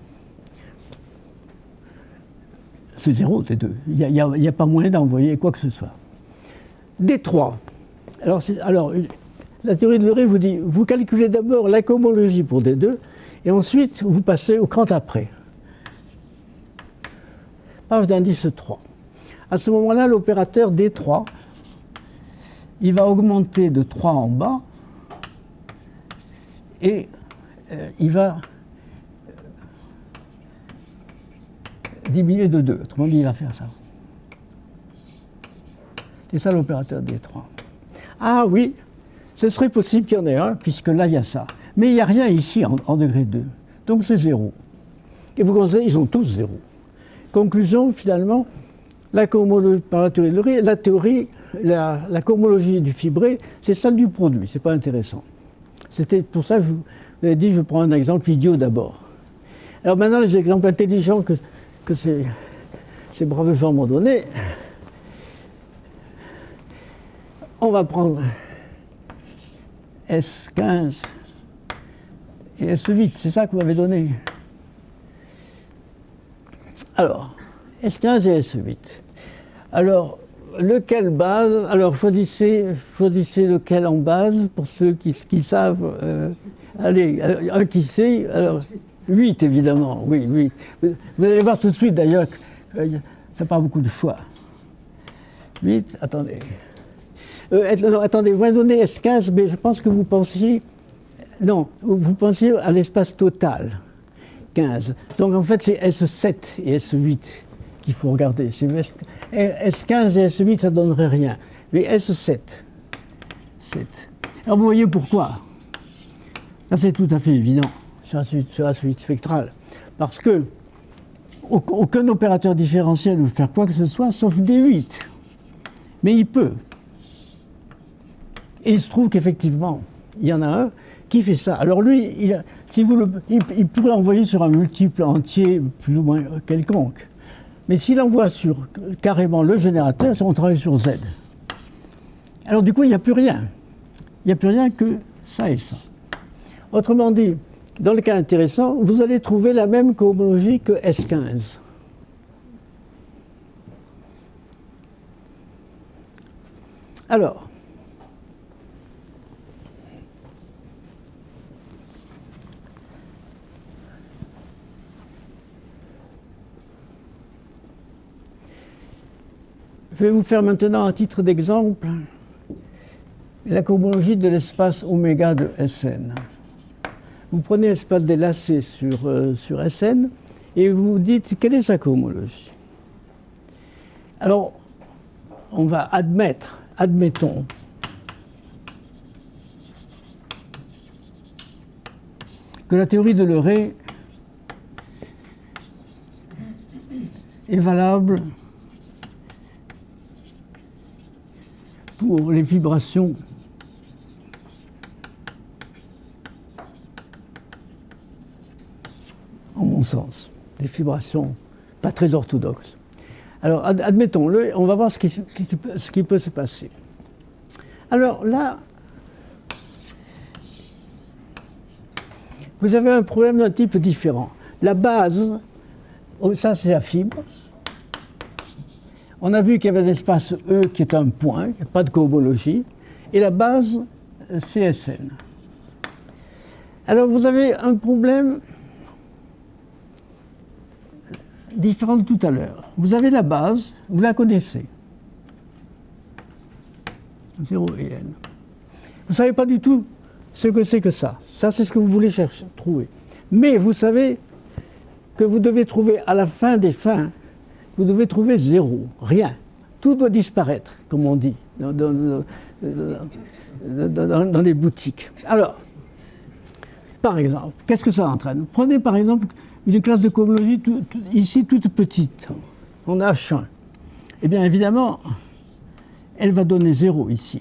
C'est zéro, D deux. Il n'y a, a, a pas moyen d'envoyer quoi que ce soit. D trois. Alors, alors, la théorie de Drey vous dit, vous calculez d'abord la cohomologie pour D deux, et ensuite vous passez au cran après. Page d'indice trois. À ce moment-là, l'opérateur D trois, il va augmenter de trois en bas, et euh, il va diminuer de deux. Autrement dit, il va faire ça. C'est ça l'opérateur D trois. Ah oui, ce serait possible qu'il y en ait un, puisque là, il y a ça. Mais il n'y a rien ici en, en degré deux. Donc c'est zéro. Et vous constatez, ils ont tous zéro. Conclusion, finalement, la cohomologie, par la théorie de Drey, la théorie, la, la cohomologie du fibré, c'est celle du produit. C'est pas intéressant. C'était pour ça que je vous avais dit, je prends un exemple idiot d'abord. Alors maintenant, les exemples intelligents que, que ces, ces braves gens m'ont donnés, on va prendre S quinze et S huit, c'est ça que vous m'avez donné. Alors, S quinze et S huit. Alors, lequel base? Alors, choisissez, choisissez lequel en base, pour ceux qui, qui savent. Euh, allez, un qui sait, alors, huit évidemment, oui, huit. Vous allez voir tout de suite d'ailleurs que euh, ça n'a pas beaucoup de choix. huit, attendez. Euh, non, attendez, vous m'avez donné S quinze, mais je pense que vous pensiez. Non, vous pensiez à l'espace total, quinze. Donc en fait, c'est S sept et S huit qu'il faut regarder. S quinze et S huit, ça ne donnerait rien. Mais S sept, sept. Alors vous voyez pourquoi. Là, c'est tout à fait évident sur la suite, sur la suite spectrale. Parce que aucun opérateur différentiel ne peut faire quoi que ce soit, sauf D huit. Mais il peut. Et il se trouve qu'effectivement, il y en a un qui fait ça. Alors lui, il, si vous le, il, il pourrait envoyer sur un multiple entier plus ou moins quelconque. Mais s'il envoie sur carrément le générateur, on travaille sur Z. Alors du coup, il n'y a plus rien. Il n'y a plus rien que ça et ça. Autrement dit, dans le cas intéressant, vous allez trouver la même cohomologie que S quinze. Alors, je vais vous faire maintenant, à titre d'exemple, la cohomologie de l'espace oméga de S n. Vous prenez l'espace des lacets sur, euh, sur S n et vous vous dites quelle est sa cohomologie. Alors, on va admettre, admettons, que la théorie de Leray est valable pour les vibrations en mon sens, des vibrations pas très orthodoxes. Alors, ad admettons-le, on va voir ce qui, ce, qui, ce qui peut se passer. Alors là, vous avez un problème d'un type différent. La base, ça c'est la fibre. On a vu qu'il y avait l'espace E qui est un point, il n'y a pas de cohomologie, et la base, c'est S n. Alors vous avez un problème différent de tout à l'heure. Vous avez la base, vous la connaissez. zéro et n. Vous ne savez pas du tout ce que c'est que ça. Ça, c'est ce que vous voulez chercher, trouver. Mais vous savez que vous devez trouver à la fin des fins, vous devez trouver zéro, rien. Tout doit disparaître, comme on dit, dans, dans, dans, dans, dans les boutiques. Alors, par exemple, qu'est-ce que ça entraîne? Prenez par exemple une classe de cohomologie tout, tout, ici toute petite. On a H un. Eh bien évidemment, elle va donner zéro ici.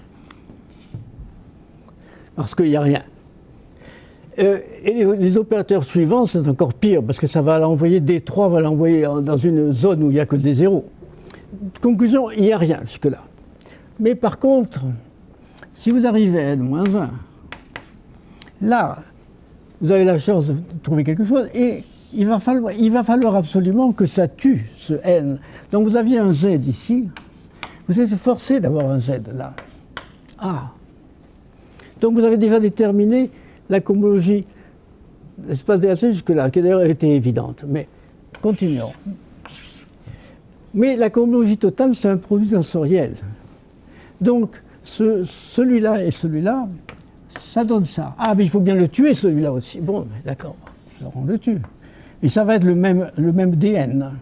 Parce qu'il n'y a rien. Euh, et les, les opérateurs suivants, c'est encore pire, parce que ça va l'envoyer, D trois va l'envoyer dans une zone où il n'y a que des zéros. Conclusion, il n'y a rien jusque-là. Mais par contre, si vous arrivez à n moins un, là, vous avez la chance de trouver quelque chose, et il va falloir, il va falloir absolument que ça tue ce n. Donc vous aviez un z ici, vous êtes forcé d'avoir un z là. Ah. Donc vous avez déjà déterminé la cohomologie de l'espace D S jusque-là, qui d'ailleurs était évidente. Mais continuons. Mais la cohomologie totale, c'est un produit tensoriel. Donc ce, celui-là et celui-là, ça donne ça. Ah, mais il faut bien le tuer, celui-là aussi. Bon, d'accord, alors on le tue. Et ça va être le même, le même D N.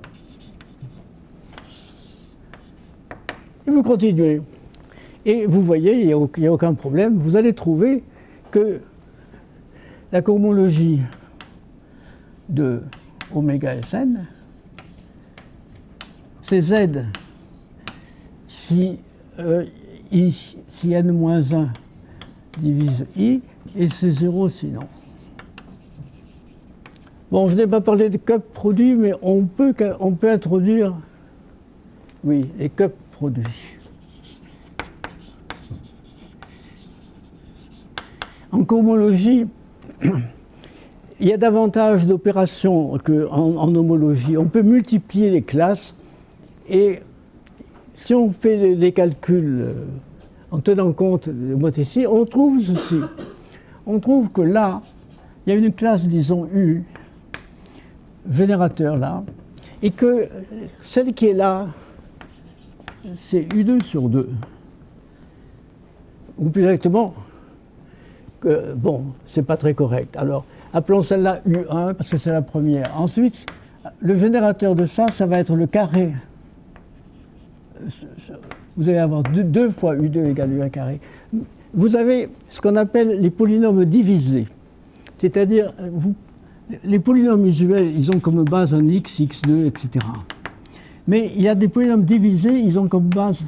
Et vous continuez. Et vous voyez, il n'y a, a aucun problème. Vous allez trouver que la cohomologie de oméga S n, c'est Z si, euh, I, si n moins un divise I, et c'est zéro sinon. Bon, je n'ai pas parlé de cup produit, mais on peut, on peut introduire, oui, les cup produits. En cohomologie, il y a davantage d'opérations qu'en en homologie. On peut multiplier les classes et si on fait les, les calculs euh, en tenant compte de Motessi, on trouve ceci. On trouve que là, il y a une classe, disons, U, générateur là, et que celle qui est là, c'est U deux sur deux. Ou plus exactement, que, bon, c'est pas très correct. Alors, appelons celle-là U un, parce que c'est la première. Ensuite, le générateur de ça, ça va être le carré. Vous allez avoir deux, deux fois U deux égale U un carré. Vous avez ce qu'on appelle les polynômes divisés. C'est-à-dire, vous, les polynômes usuels, ils ont comme base un x, x deux, et cetera. Mais il y a des polynômes divisés, ils ont comme base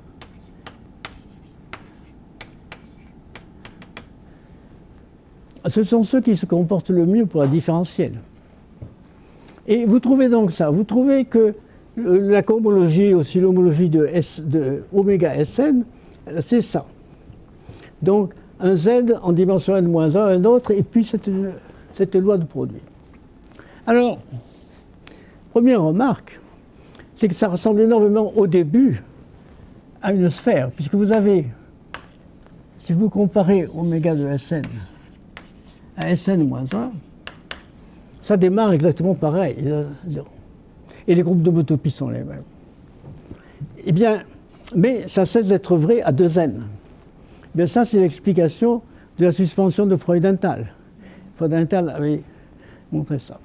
ce sont ceux qui se comportent le mieux pour la différentielle. Et vous trouvez donc ça, vous trouvez que la cohomologie, oscillomologie de, S, de oméga S n, c'est ça. Donc, un Z en dimension n moins un, un autre, et puis cette, cette loi de produit. Alors, première remarque, c'est que ça ressemble énormément au début à une sphère, puisque vous avez, si vous comparez oméga de Sn à Sn moins un, ça démarre exactement pareil. Et les groupes d'homotopie sont les mêmes. Eh bien, mais ça cesse d'être vrai à deux n. Eh bien, ça, c'est l'explication de la suspension de Freudenthal. Freudenthal avait montré ça.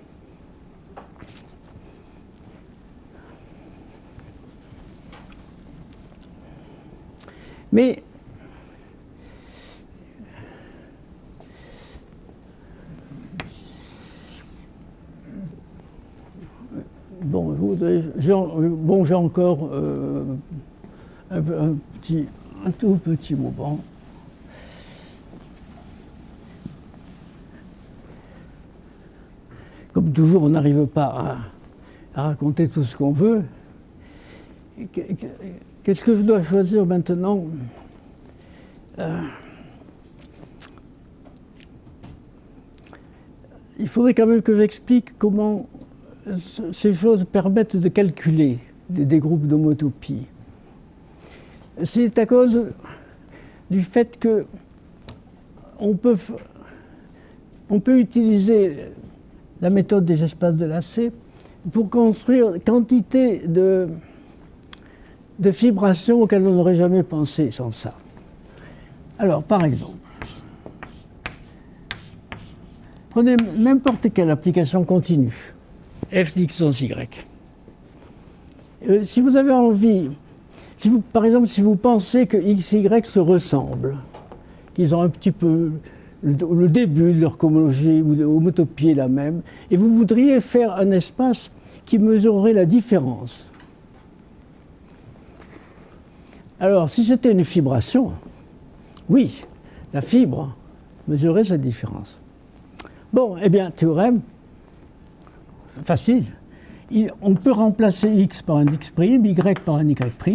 Mais bon, j'ai bon, j'ai encore euh, un, un, petit, un tout petit moment. Comme toujours, on n'arrive pas à, à raconter tout ce qu'on veut. Qu'est-ce que je dois choisir maintenant? euh, Il faudrait quand même que j'explique comment ces choses permettent de calculer des, des groupes d'homotopie. C'est à cause du fait que on peut, on peut utiliser la méthode des espaces de lacet pour construire quantité de de fibrations auxquelles on n'aurait jamais pensé sans ça. Alors, par exemple, prenez n'importe quelle application continue, f d'x sans y. Euh, si vous avez envie, si vous, par exemple, si vous pensez que x, y se ressemblent, qu'ils ont un petit peu le, le début de leur homologie ou de homotopie est la même, et vous voudriez faire un espace qui mesurerait la différence. Alors, si c'était une fibration, oui, la fibre mesurerait cette différence. Bon, eh bien, théorème, facile. Il, on peut remplacer x par un x', y par un y',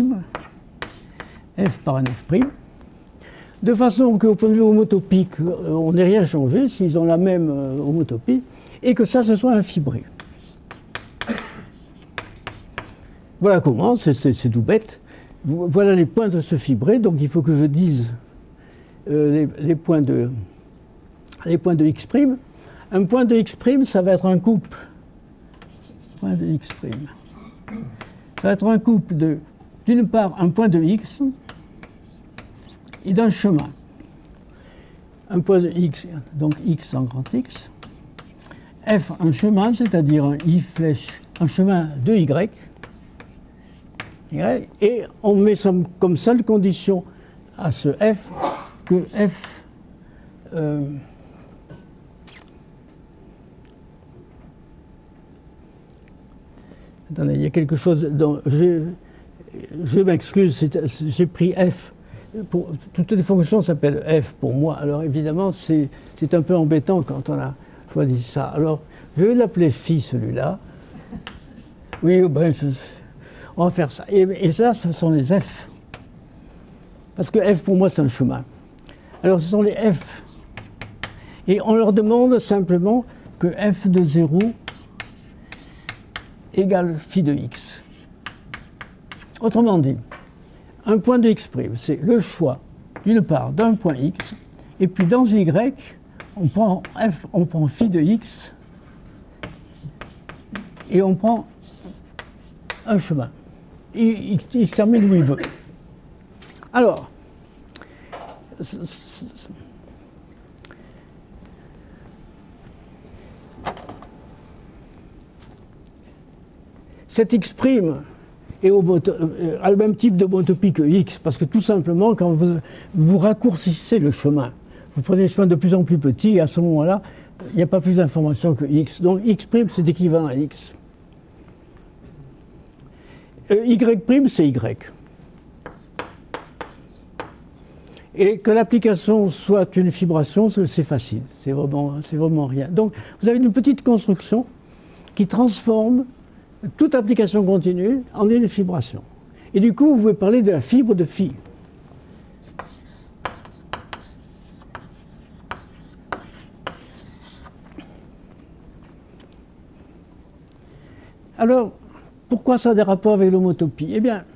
f par un f', de façon qu'au point de vue homotopique, on n'ait rien changé, s'ils ont la même euh, homotopie, et que ça, ce soit un fibré. Voilà comment, c'est tout bête. Voilà les points de ce fibré, donc il faut que je dise euh, les, les, points de, les points de x'. Un point de x', ça va être un couple. Point de x'. Ça va être un couple de, d'une part, un point de x et d'un chemin. Un point de x, donc x en grand X. F, un chemin, c'est-à-dire un i flèche, un chemin de y. Et on met comme seule condition à ce f que f euh, attendez, il y a quelque chose dont je, je m'excuse, j'ai pris f pour toutes les fonctions s'appellent f pour moi, alors évidemment c'est un peu embêtant quand on a choisi ça. Alors je vais l'appeler phi celui-là. Oui, ben je, on va faire ça. Et, et ça, ce sont les f. Parce que f, pour moi, c'est un chemin. Alors, ce sont les f. Et on leur demande simplement que f de zéro égale phi de x. Autrement dit, un point de x', c'est le choix, d'une part, d'un point x, et puis dans y, on prend f, on prend phi de x, et on prend un chemin. Il, il, il se termine où il veut. Alors, cet x' est au, a le même type de homotopie que x, parce que tout simplement, quand vous, vous raccourcissez le chemin, vous prenez le chemin de plus en plus petit, et à ce moment-là, il n'y a pas plus d'informations que x. Donc x' c'est équivalent à x. Euh, y' c'est y. Et que l'application soit une fibration, c'est facile, c'est vraiment, c'est vraiment rien. Donc vous avez une petite construction qui transforme toute application continue en une fibration. Et du coup, vous pouvez parler de la fibre de phi. Alors, pourquoi ça a des rapports avec l'homotopie? Eh bien,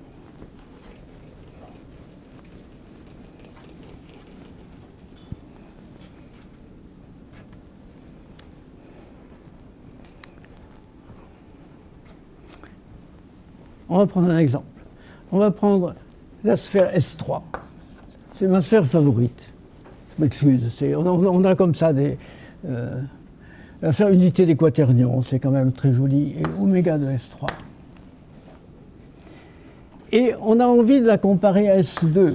on va prendre un exemple. On va prendre la sphère S trois. C'est ma sphère favorite. Je m'excuse. On, on a comme ça des... Euh, la sphère unité des quaternions, c'est quand même très joli. Et oméga de S trois. Et on a envie de la comparer à S deux.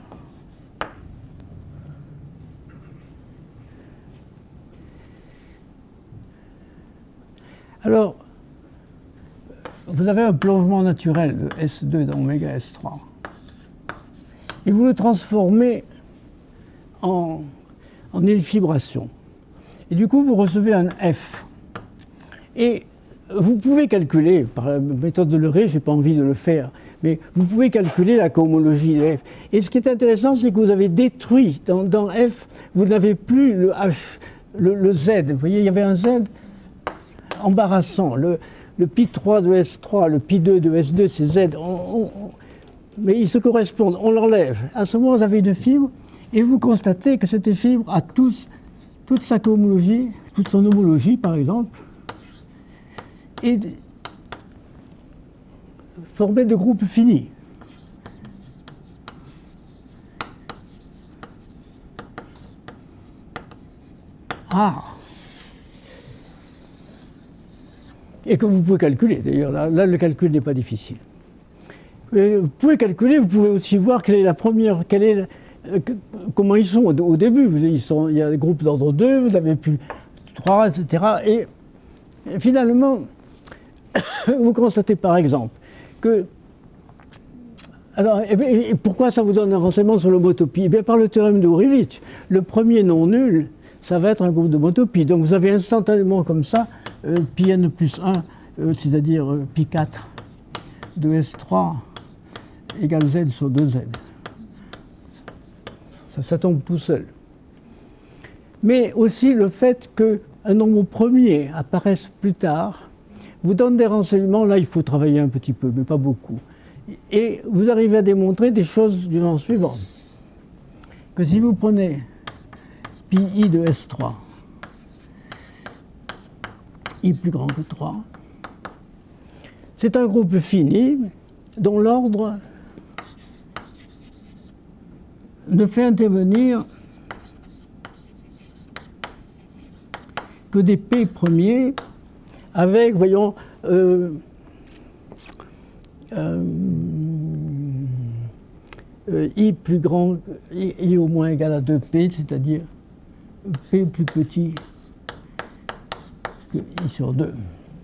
Alors, vous avez un plongement naturel de S deux dans oméga S trois. Et vous le transformez en, en une fibration. Et du coup, vous recevez un F. Et vous pouvez calculer, par la méthode de Leray, je n'ai pas envie de le faire, mais vous pouvez calculer la cohomologie de F. Et ce qui est intéressant, c'est que vous avez détruit, dans, dans F, vous n'avez plus le H, le, le Z. Vous voyez, il y avait un Z embarrassant. Le, le pi trois de S trois, le pi deux de S deux, c'est Z. On, on, on, mais ils se correspondent, on l'enlève. À ce moment, vous avez une fibre, et vous constatez que cette fibre a tous, toute sa cohomologie, toute son homologie, par exemple, est formée de groupes finis. Ah! Et que vous pouvez calculer, d'ailleurs, là, là le calcul n'est pas difficile. Et vous pouvez calculer, vous pouvez aussi voir quelle est la première, quelle est la, euh, comment ils sont au, au début. Ils sont, il y a des groupes d'ordre deux, vous avez plus trois, et cetera. Et, et finalement, vous constatez par exemple que... Alors, et, et pourquoi ça vous donne un renseignement sur l'homotopie? Eh bien, par le théorème de Hurewicz, le premier non nul, ça va être un groupe d'homotopie. Donc vous avez instantanément comme ça, euh, pi n plus un, euh, c'est-à-dire euh, pi quatre de S trois égale Z sur deux Z. Ça, ça tombe tout seul. Mais aussi le fait qu'un nombre premier apparaisse plus tard vous donne des renseignements. Là, il faut travailler un petit peu, mais pas beaucoup. Et vous arrivez à démontrer des choses du genre suivant. Que si vous prenez pi i de S trois, i plus grand que trois, c'est un groupe fini dont l'ordre ne fait intervenir que des P premiers avec, voyons, euh, euh, euh, I plus grand, I, I au moins égal à deux P, c'est-à-dire P plus petit que I sur deux.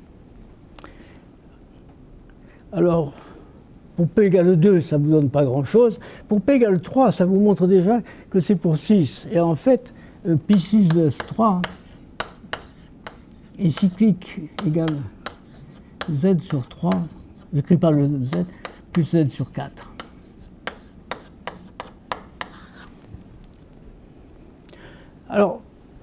Alors, pour P égale deux, ça ne vous donne pas grand-chose. Pour P égale trois, ça vous montre déjà que c'est pour six. Et en fait, euh, pi six de S trois est cyclique égale Z sur trois, j'écris par le Z, plus Z sur quatre. Alors,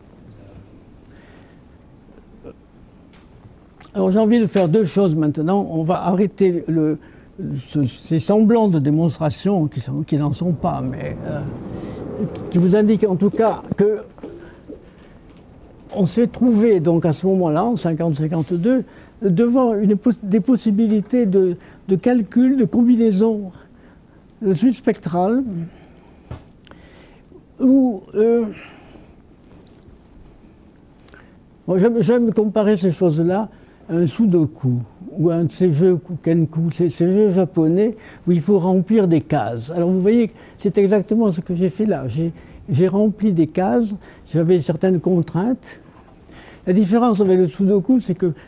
alors j'ai envie de faire deux choses maintenant. On va arrêter le, ce, ces semblants de démonstration qui, sont, qui n'en sont pas, mais euh, qui vous indiquent en tout cas que on s'est trouvé donc à ce moment-là, en cinquante cinquante-deux, devant une, des possibilités de, de calcul, de combinaison de suite spectrale, où euh, bon, j'aime comparer ces choses-là à un sudoku, ou à un de ces jeux kenku, ces, ces jeux japonais où il faut remplir des cases. Alors vous voyez, c'est exactement ce que j'ai fait là. J'ai rempli des cases, j'avais certaines contraintes. La différence avec le sudoku, c'est que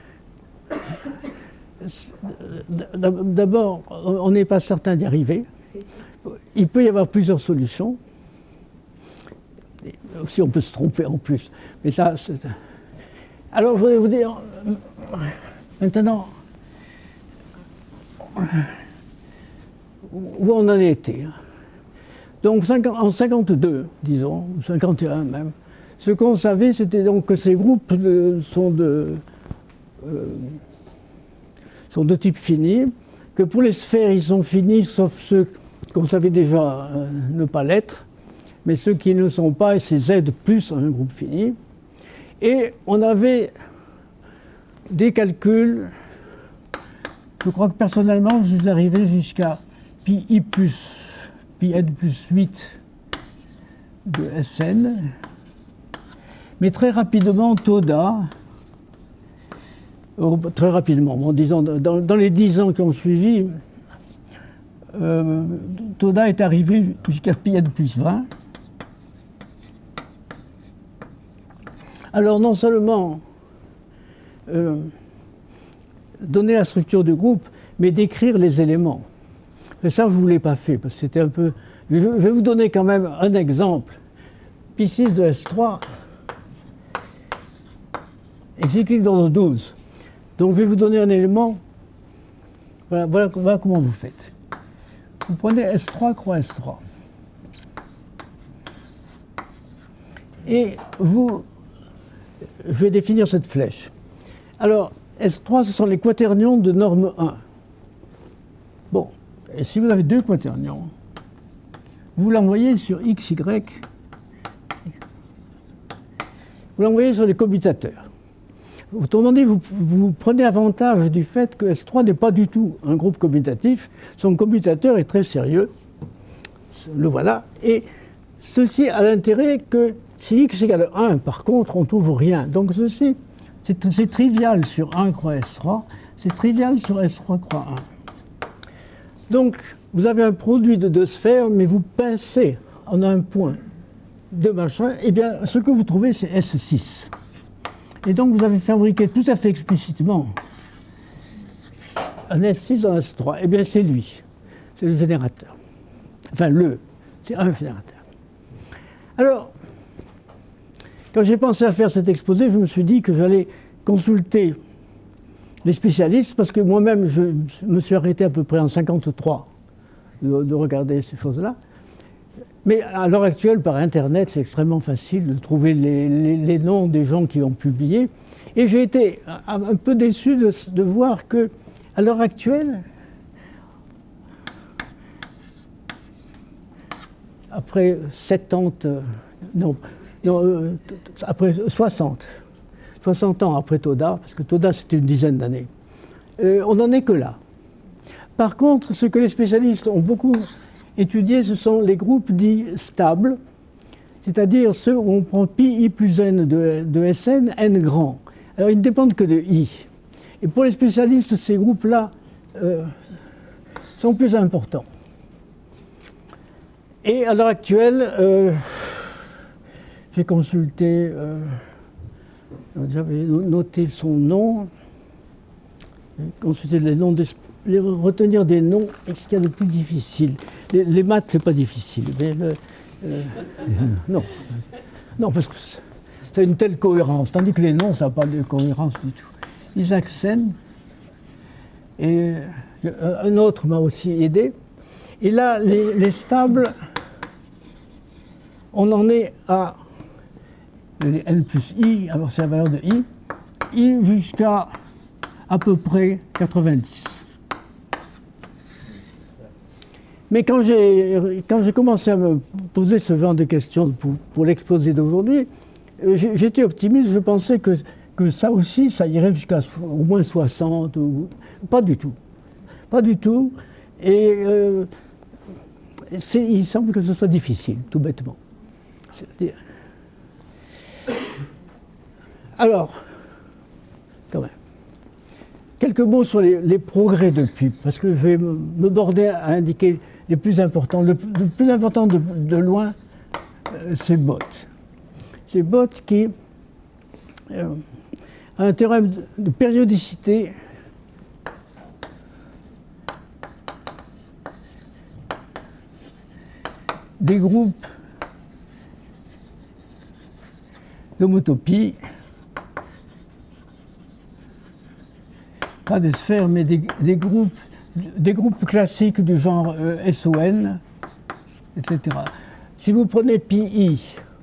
d'abord, on n'est pas certain d'y arriver. Il peut y avoir plusieurs solutions. Et aussi, on peut se tromper en plus. Mais ça, c'est... Alors, je voudrais vous dire, maintenant, où on en était. Donc, en cinquante-deux, disons, ou cinquante et un même, ce qu'on savait, c'était donc que ces groupes de, sont de, euh, sont de type fini, que pour les sphères, ils sont finis, sauf ceux qu'on savait déjà euh, ne pas l'être, mais ceux qui ne sont pas, c'est Z plus un groupe fini. Et on avait des calculs, je crois que personnellement, je suis arrivé jusqu'à pi i plus, pi n plus huit de S N. Mais très rapidement, Toda, euh, très rapidement, bon, disons, dans, dans les dix ans qui ont suivi, euh, Toda est arrivé jusqu'à pi n plus vingt. Alors non seulement euh, donner la structure du groupe, mais décrire les éléments. Et ça, je ne vous l'ai pas fait, parce que c'était un peu... Je vais vous donner quand même un exemple. pi six de S trois est cyclique d'ordre douze. Donc je vais vous donner un élément. Voilà, voilà, voilà comment vous faites. Vous prenez S trois croix S trois. Et vous... Je vais définir cette flèche. Alors, S trois, ce sont les quaternions de norme un. Bon, et si vous avez deux quaternions, vous l'envoyez sur X, Y, vous l'envoyez sur les commutateurs. Autrement dit, vous, vous prenez avantage du fait que S trois n'est pas du tout un groupe commutatif. Son commutateur est très sérieux. Le voilà. Et ceci a l'intérêt que si X égale un, par contre, on ne trouve rien. Donc ceci, c'est trivial sur un croix S trois, c'est trivial sur S trois croix un. Donc, vous avez un produit de deux sphères, mais vous pincez en un point de machin, et bien, ce que vous trouvez, c'est S six. Et donc, vous avez fabriqué tout à fait explicitement un S six en S trois. Eh bien, c'est lui. C'est le générateur. Enfin, le. C'est un générateur. Alors, quand j'ai pensé à faire cet exposé, je me suis dit que j'allais consulter les spécialistes, parce que moi-même, je me suis arrêté à peu près en cinquante-trois de, de regarder ces choses-là. Mais à l'heure actuelle, par Internet, c'est extrêmement facile de trouver les, les, les noms des gens qui ont publié. Et j'ai été un, un peu déçu de, de voir que, à l'heure actuelle, après soixante, non, non euh, après soixante, soixante ans après Toda, parce que Toda c'était une dizaine d'années, euh, on n'en est que là. Par contre, ce que les spécialistes ont beaucoup étudié, ce sont les groupes dits stables, c'est-à-dire ceux où on prend pi i plus n de, de S n, n grand. Alors ils ne dépendent que de i. Et pour les spécialistes, ces groupes-là euh, sont plus importants. Et à l'heure actuelle, euh, j'ai consulté, euh, j'avais noté son nom, j'ai consulté les noms, des, les, retenir des noms, et ce qu'il y a de plus difficile. Les, les maths, c'est pas difficile, mais le, euh, non, non, parce que c'est une telle cohérence, tandis que les noms, ça n'a pas de cohérence du tout. Isaacsen, et euh, un autre m'a aussi aidé. Et là, les, les stables, on en est à n plus i, alors c'est la valeur de i, i jusqu'à à peu près quatre-vingt-dix. Mais quand j'ai quand j'ai commencé à me poser ce genre de questions pour, pour l'exposé d'aujourd'hui, j'étais optimiste, je pensais que, que ça aussi, ça irait jusqu'à au moins soixante, ou, pas du tout. Pas du tout. Et euh, il semble que ce soit difficile, tout bêtement. Alors, quand même, quelques mots sur les, les progrès depuis, parce que je vais me, me border à indiquer les plus importants. Le, le plus important de, de loin, euh, c'est Bott. C'est Bott qui euh, a un théorème de, de périodicité des groupes d'homotopie, pas des sphères, mais des, des, groupes, des groupes classiques du genre euh, S O N, et cetera. Si vous prenez pi i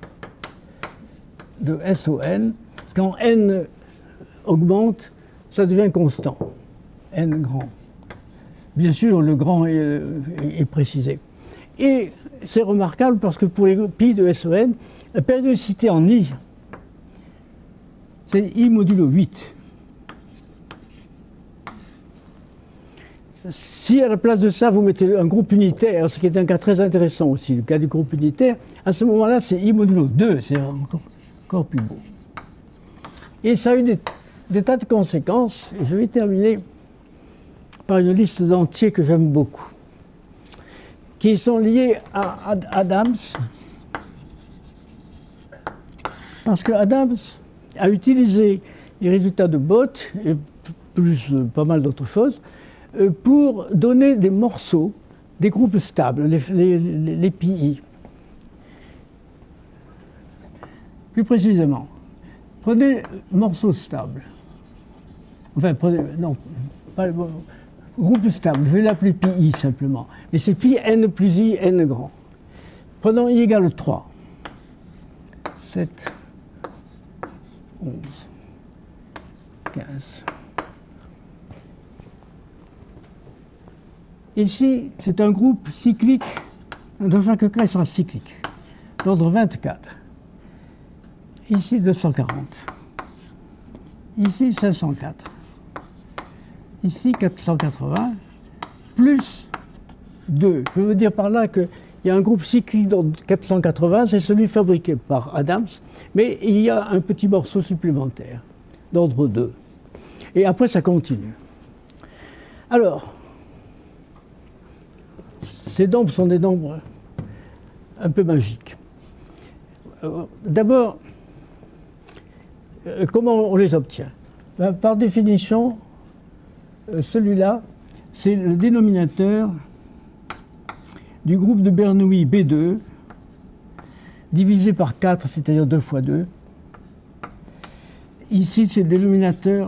de S O N, quand n augmente, ça devient constant. n grand. Bien sûr, le grand est, est, est précisé. Et c'est remarquable parce que pour les pi de S E N, la périodicité en I, c'est I modulo huit. Si à la place de ça, vous mettez un groupe unitaire, ce qui est un cas très intéressant aussi, le cas du groupe unitaire, à ce moment-là, c'est I modulo deux, c'est encore, encore plus beau. Et ça a eu des, des tas de conséquences, et je vais terminer par une liste d'entiers que j'aime beaucoup, qui sont liés à Ad Adams, parce que Adams a utilisé les résultats de Bott, et plus euh, pas mal d'autres choses, euh, pour donner des morceaux, des groupes stables, les, les, les, les P I. Plus précisément, prenez morceaux stables. Enfin, prenez, non, pas le groupe stable, je vais l'appeler P I simplement. Mais c'est pi n plus I, n grand. Prenons I égale trois. sept, onze, quinze. Ici, c'est un groupe cyclique, dans chaque cas, il sera cyclique, d'ordre vingt-quatre. Ici, deux cent quarante. Ici, cinq cent quatre. Ici, quatre cent quatre-vingts, plus deux. Je veux dire par là qu'il y a un groupe cyclique d'ordre quatre cent quatre-vingts, c'est celui fabriqué par Adams, mais il y a un petit morceau supplémentaire, d'ordre deux. Et après, ça continue. Alors, ces nombres sont des nombres un peu magiques. D'abord, comment on les obtient? Ben, par définition, celui-là, c'est le dénominateur du groupe de Bernoulli B deux, divisé par quatre, c'est-à-dire deux fois deux. Ici, c'est le dénominateur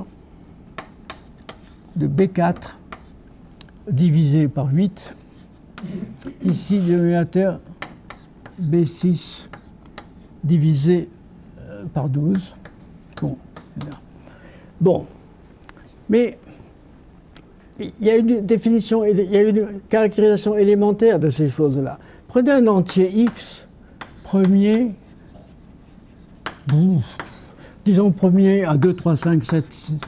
de B quatre, divisé par huit. Ici, le dénominateur B six, divisé par douze. Bon, bon. Mais il y a une définition, il y a une caractérisation élémentaire de ces choses-là. Prenez un entier x, premier, disons premier à deux, trois, cinq, sept, six,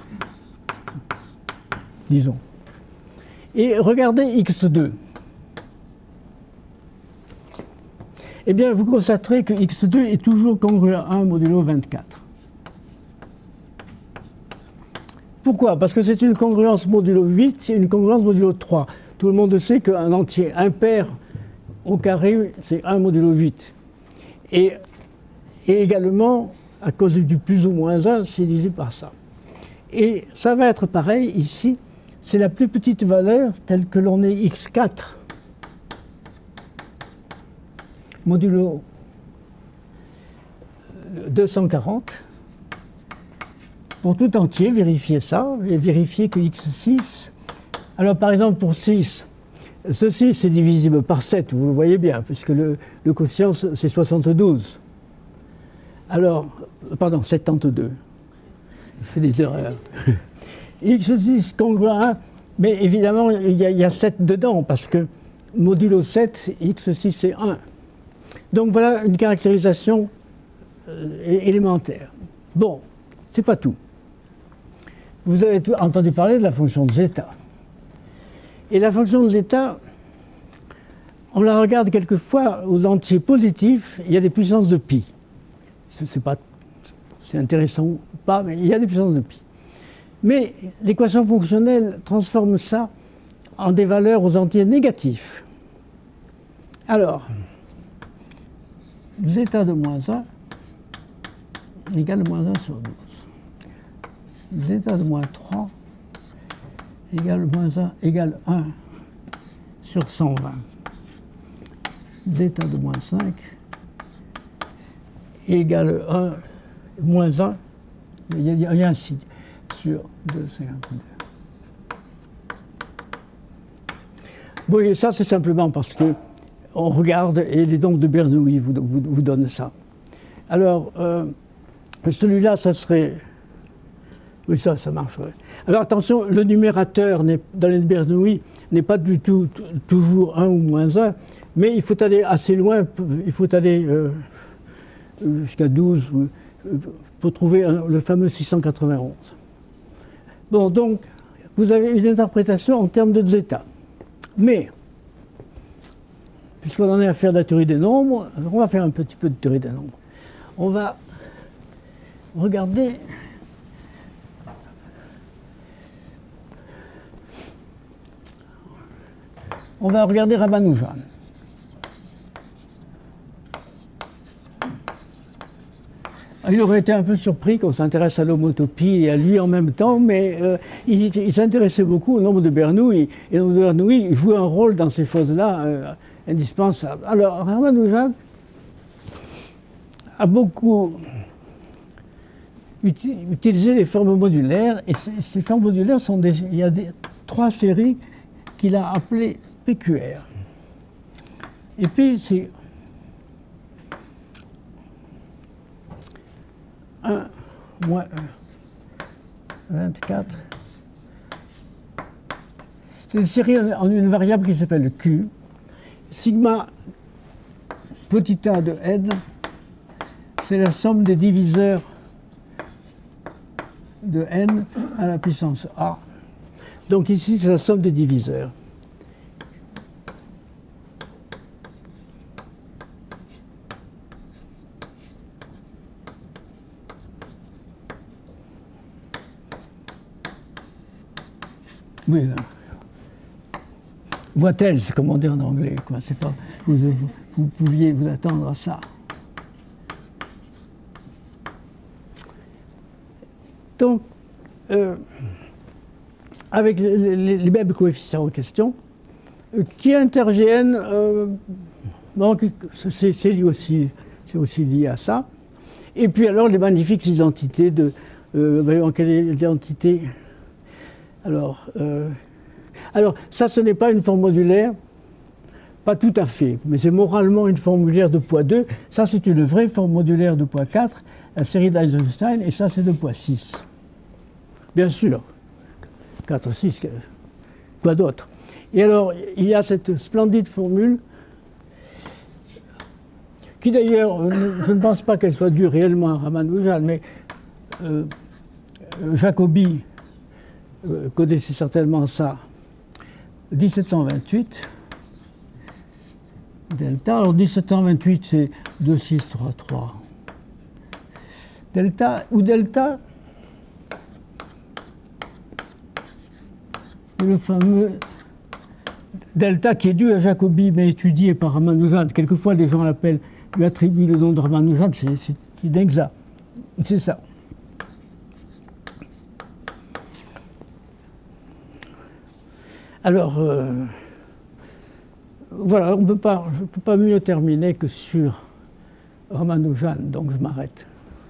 disons. Et regardez x deux. Eh bien, vous constaterez que x deux est toujours congruent à un modulo vingt-quatre. Pourquoi? Parce que c'est une congruence modulo huit, c'est une congruence modulo trois. Tout le monde sait qu'un entier impair au carré, c'est un modulo huit. Et, et également, à cause du plus ou moins un, c'est divisé par ça. Et ça va être pareil ici, c'est la plus petite valeur telle que l'on est x quatre. Modulo deux cent quarante. Pour tout entier, vérifiez ça, et vérifiez que x six, alors par exemple pour six, ceci c'est divisible par sept, vous le voyez bien, puisque le, le quotient c'est soixante-douze. Alors, pardon, soixante-douze, je fais des erreurs. x six congruent à un, mais évidemment il y, a, il y a sept dedans, parce que modulo sept, x six c'est un. Donc voilà une caractérisation euh, élémentaire. Bon, c'est pas tout. Vous avez entendu parler de la fonction de zeta. Et la fonction de zeta, on la regarde quelquefois aux entiers positifs, il y a des puissances de pi. C'est pas, c'est intéressant ou pas, mais il y a des puissances de pi. Mais l'équation fonctionnelle transforme ça en des valeurs aux entiers négatifs. Alors, zeta de moins un égale moins un sur douze. Zeta de moins trois égale moins un égale un sur cent vingt. Zeta de moins cinq égale un, moins un, il y a, il y a un signe, sur deux virgule cinquante-deux. Bon, et ça c'est simplement parce que on regarde et les nombres de Bernoulli vous, vous, vous donnent ça. Alors, euh, celui-là, ça serait Oui, ça, ça marche. Ouais. Alors attention, le numérateur dans les Bernoulli n'est pas du tout toujours un ou moins un, mais il faut aller assez loin, il faut aller euh, jusqu'à douze euh, pour trouver un, le fameux six cent quatre-vingt-onze. Bon, donc, vous avez une interprétation en termes de zeta. Mais, puisqu'on en est à faire de la théorie des nombres, on va faire un petit peu de théorie des nombres. On va regarder on va regarder Ramanujan. Il aurait été un peu surpris qu'on s'intéresse à l'homotopie et à lui en même temps, mais euh, il, il s'intéressait beaucoup au nombre de Bernoulli. Et le nombre de Bernoulli jouait un rôle dans ces choses-là euh, indispensables. Alors, Ramanujan a beaucoup uti utilisé les formes modulaires, et ces, ces formes modulaires sont des... Il y a des, trois séries qu'il a appelées P Q R. Et puis, c'est un moins un, vingt-quatre. C'est une série en une variable qui s'appelle Q. Sigma petit a de n, c'est la somme des diviseurs de n à la puissance a. Donc ici, c'est la somme des diviseurs. Oui, what-else, c'est comme on dit en anglais, quoi. C'est pas, vous, vous, vous pouviez vous attendre à ça. Donc, euh, avec les, les, les mêmes coefficients en question, euh, qui interviennent, euh, bon, c'est lui aussi, c'est aussi lié à ça. Et puis alors les magnifiques identités de, euh, voyons quelle est l'identité. Alors, euh, alors, ça, ce n'est pas une forme modulaire, pas tout à fait, mais c'est moralement une forme modulaire de poids deux. Ça, c'est une vraie forme modulaire de poids quatre, la série d'Eisenstein, et ça, c'est de poids six. Bien sûr, quatre, six, quoi d'autre. Et alors, il y a cette splendide formule, qui d'ailleurs, je ne pense pas qu'elle soit due réellement à Ramanujan, mais euh, Jacobi Euh, connaissez certainement ça, dix-sept cent vingt-huit, delta. Alors dix-sept cent vingt-huit, c'est deux, six, trois, trois. Delta, ou delta, le fameux delta qui est dû à Jacobi, mais étudié par Ramanujan. Quelquefois, les gens l'appellent, lui attribuent le nom de Ramanujan, c'est inexact. C'est ça. Alors, euh, voilà, on peut pas, je ne peux pas mieux terminer que sur Ramanujan, donc je m'arrête.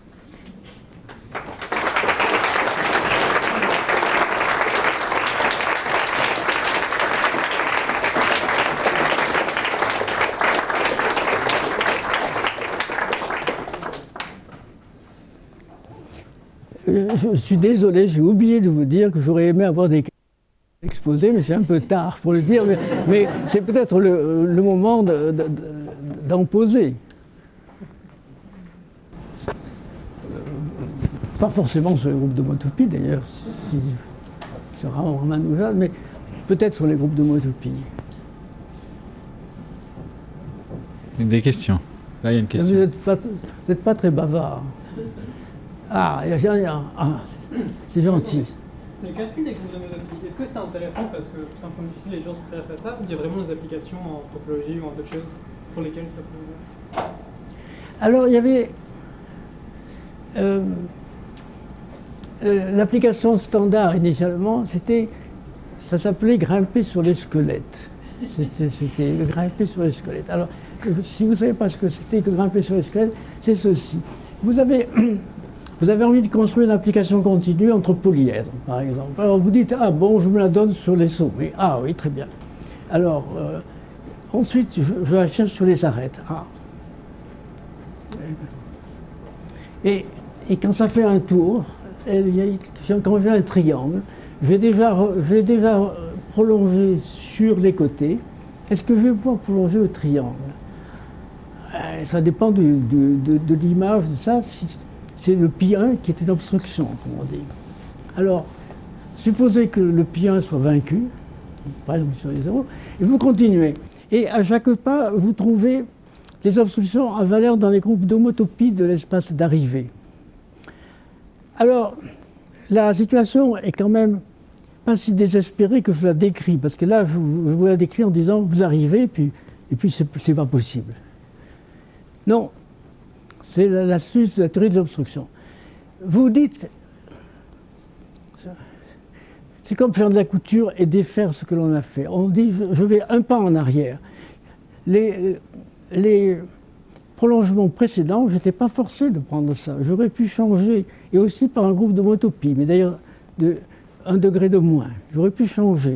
Je suis désolé, j'ai oublié de vous dire que j'aurais aimé avoir des exposé, mais c'est un peu tard pour le dire, mais, mais c'est peut-être le, le moment d'en poser. Pas forcément sur les groupes d'homotopie d'ailleurs, si, sur Ramanujan, mais peut-être sur les groupes d'homotopie. Des questions. Là, il y a une question. Vous n'êtes pas, pas très bavard. Ah, il y a, il y a, ah c'est gentil. Le calcul des groupes d'homotopie, est-ce que c'est intéressant parce que c'est un point difficile, les gens s'intéressent à ça, ou il y a vraiment des applications en topologie ou en d'autres choses pour lesquelles ça peut... Alors, il y avait euh, euh, l'application standard initialement, c'était, ça s'appelait grimper sur les squelettes. C'était grimper sur les squelettes. Alors, si vous ne savez pas ce que c'était que grimper sur les squelettes, c'est ceci. Vous avez... Vous avez envie de construire une application continue entre polyèdres, par exemple. Alors vous dites, ah bon, je me la donne sur les sommets. Ah oui, très bien. Alors, euh, ensuite, je, je la cherche sur les arêtes. Ah. Et, et quand ça fait un tour, quand j'ai un triangle, j'ai déjà, j'ai déjà prolongé sur les côtés. Est-ce que je vais pouvoir prolonger le triangle? Ça dépend du, du, de, de l'image de ça. C'est le pi un qui est une obstruction, comme on dit. Alors, supposez que le pi un soit vaincu, par exemple sur les zéros, et vous continuez. Et à chaque pas, vous trouvez les obstructions à valeur dans les groupes d'homotopie de l'espace d'arrivée. Alors, la situation est quand même pas si désespérée que je la décris, parce que là, je vous la décris en disant, vous arrivez, puis, et puis c'est pas possible. Non, c'est l'astuce de la théorie de l'obstruction. Vous dites, c'est comme faire de la couture et défaire ce que l'on a fait. On dit, je vais un pas en arrière. Les, les prolongements précédents, je n'étais pas forcé de prendre ça. J'aurais pu changer, et aussi par un groupe d'homotopie, mais d'ailleurs de un degré de moins. J'aurais pu changer.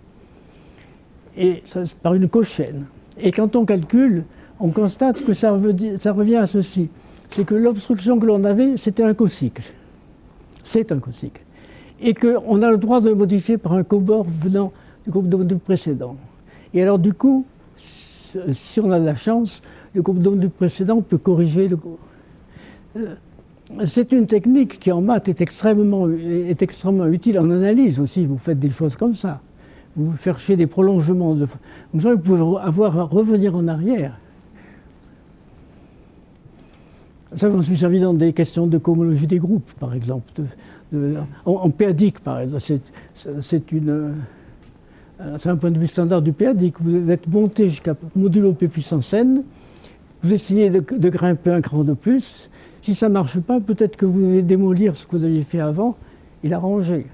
Et ça, par une cochaine. Et quand on calcule, on constate que ça revient, ça revient à ceci. C'est que l'obstruction que l'on avait, c'était un cocycle. C'est un cocycle. Et qu'on a le droit de le modifier par un cobord venant du groupe d'homotopie précédent. Et alors du coup, si on a de la chance, le groupe d'homotopie précédent peut corriger le groupe. C'est une technique qui en maths est extrêmement, est extrêmement utile en analyse aussi. Vous faites des choses comme ça. Vous cherchez des prolongements de... Comme ça, vous pouvez avoir à revenir en arrière. Ça, je m'en suis servi dans des questions de cohomologie des groupes, par exemple. De, de, en, en p-adique, par exemple. C'est une... C'est un point de vue standard du p-adique. Vous êtes monté jusqu'à modulo p puissance n. Vous essayez de, de grimper un cran de plus. Si ça ne marche pas, peut-être que vous devez démolir ce que vous aviez fait avant et l'arranger.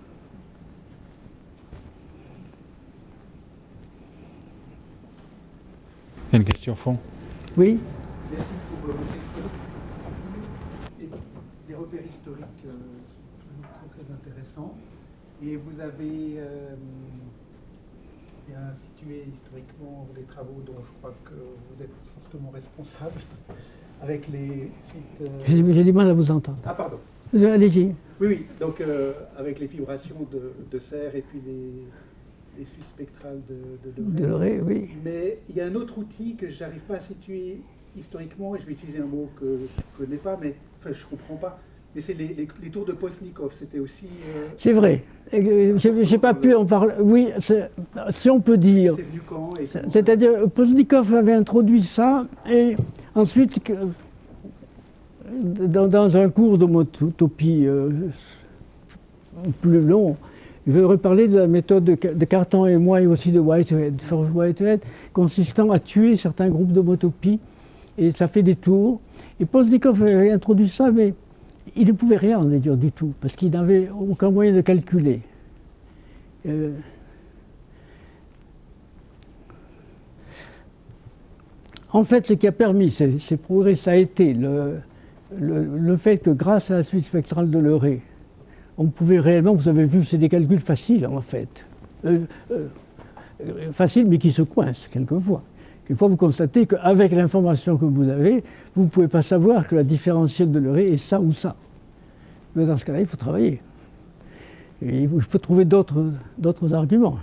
Il y a une question au fond. Oui. Merci pour les, les repères historiques euh, sont très intéressants. Et vous avez euh, bien situé historiquement les travaux dont je crois que vous êtes fortement responsable. Avec les suites... Euh... J'ai du mal à vous entendre. Ah, pardon. Allez-y. Oui, oui, donc euh, avec les vibrations de, de serre et puis les, les suites spectrales de, de, de Leray. Oui. Mais il y a un autre outil que je n'arrive pas à situer historiquement, et je vais utiliser un mot que je ne connais pas, mais enfin je ne comprends pas. Mais c'est les, les, les tours de Postnikov, c'était aussi... Euh... C'est vrai. Je n'ai pas pu en parler. Oui, si on peut dire. C'est venu quand? C'est-à-dire, Postnikov avait introduit ça, et ensuite, dans, dans un cours d'homotopie euh, plus long, je vais parler de la méthode de, de Cartan et moi, et aussi de Whitehead, George Whitehead, consistant à tuer certains groupes d'homotopie, et ça fait des tours. Et Postnikov avait introduit ça, mais il ne pouvait rien en déduire du tout, parce qu'il n'avait aucun moyen de calculer. Euh, en fait, ce qui a permis ces, ces progrès, ça a été le, le, le fait que grâce à la suite spectrale de Leray, on pouvait réellement, vous avez vu, c'est des calculs faciles en fait. Euh, euh, faciles, mais qui se coincent quelquefois. Quelquefois, vous constatez qu'avec l'information que vous avez, vous ne pouvez pas savoir que la différentielle de Leray est ça ou ça. Mais dans ce cas-là, il faut travailler. Et il faut trouver d'autres d'autres arguments.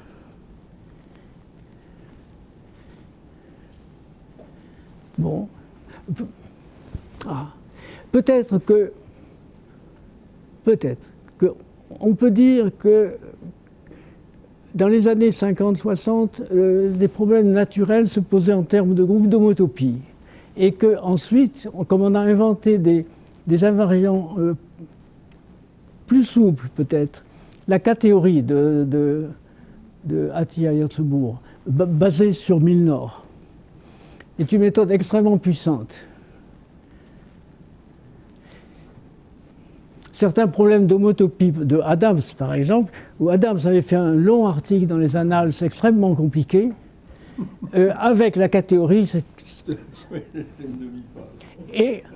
Bon. Ah. Peut-être que... Peut-être que... On peut dire que dans les années cinquante soixante, euh, des problèmes naturels se posaient en termes de groupes d'homotopie. Et qu'ensuite, comme on a inventé des, des invariants euh, plus souples peut-être, la K-théorie de, de, de Atiyah-Hirzebourg, basée sur Milnor, est une méthode extrêmement puissante. Certains problèmes d'homotopie de Adams, par exemple, où Adams avait fait un long article dans les Annales extrêmement compliqué, euh, avec la K-théorie, c'est... Et...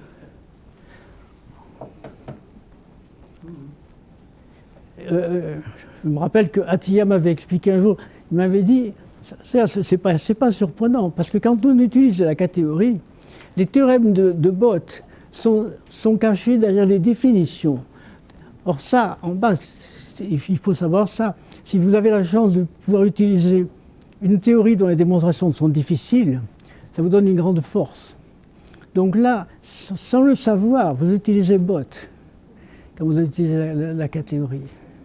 Euh, je me rappelle que Atiyah m'avait expliqué un jour, il m'avait dit, c'est pas, c'est pas surprenant, parce que quand on utilise la K-théorie, les théorèmes de, de Bott sont, sont cachés derrière les définitions. Or ça, en bas, il faut savoir ça. Si vous avez la chance de pouvoir utiliser une théorie dont les démonstrations sont difficiles, ça vous donne une grande force. Donc là, sans le savoir, vous utilisez bot quand vous utilisez la, la K-théorie.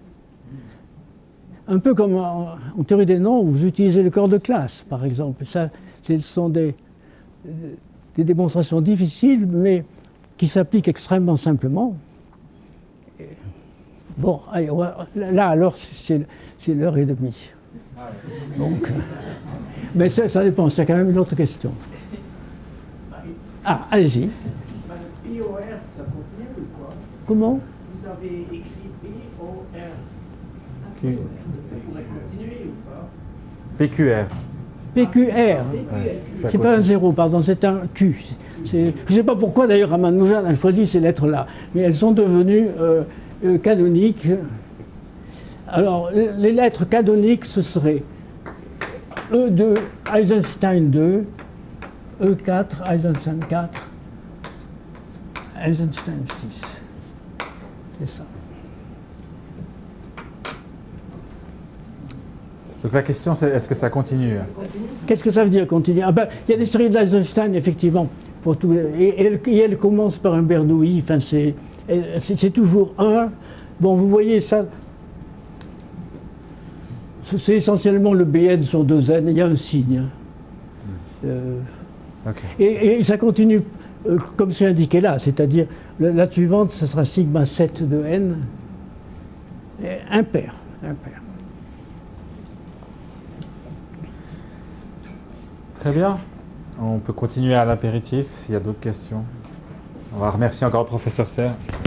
Un peu comme en, en théorie des nombres, vous utilisez le corps de classe, par exemple. Ça, ce sont des, des démonstrations difficiles, mais qui s'appliquent extrêmement simplement. Bon, allez, on va, là alors, c'est l'heure et demie. Donc, mais ça, ça dépend, c'est quand même une autre question. Ah, allez-y. P O R, ça continue ou quoi? Comment? Vous avez écrit P O R. Q. Ça pourrait continuer ou pas? P Q R. P Q R. Ouais, ça C'est pas un continue. zéro, pardon, c'est un Q. Je ne sais pas pourquoi d'ailleurs Ramanujan a choisi ces lettres-là, mais elles sont devenues euh, euh, canoniques. Alors, les lettres canoniques, ce seraient E deux, Eisenstein deux, E quatre, Eisenstein quatre, Eisenstein six. C'est ça. Donc la question c'est est-ce que ça continue? Qu'est-ce que ça veut dire continuer? Ah ben, il y a des séries d'Eisenstein, effectivement, pour tous les, et, et, elle, et elle commence par un Bernoulli, enfin c'est toujours un. Bon, vous voyez ça, c'est essentiellement le B N sur deux N, il y a un signe. Hein. Euh, Okay. et, et ça continue euh, comme c'est indiqué là, c'est-à-dire la suivante, ce sera sigma sept de N, et impair, impair. Très bien. On peut continuer à l'apéritif s'il y a d'autres questions. On va remercier encore le professeur Serre.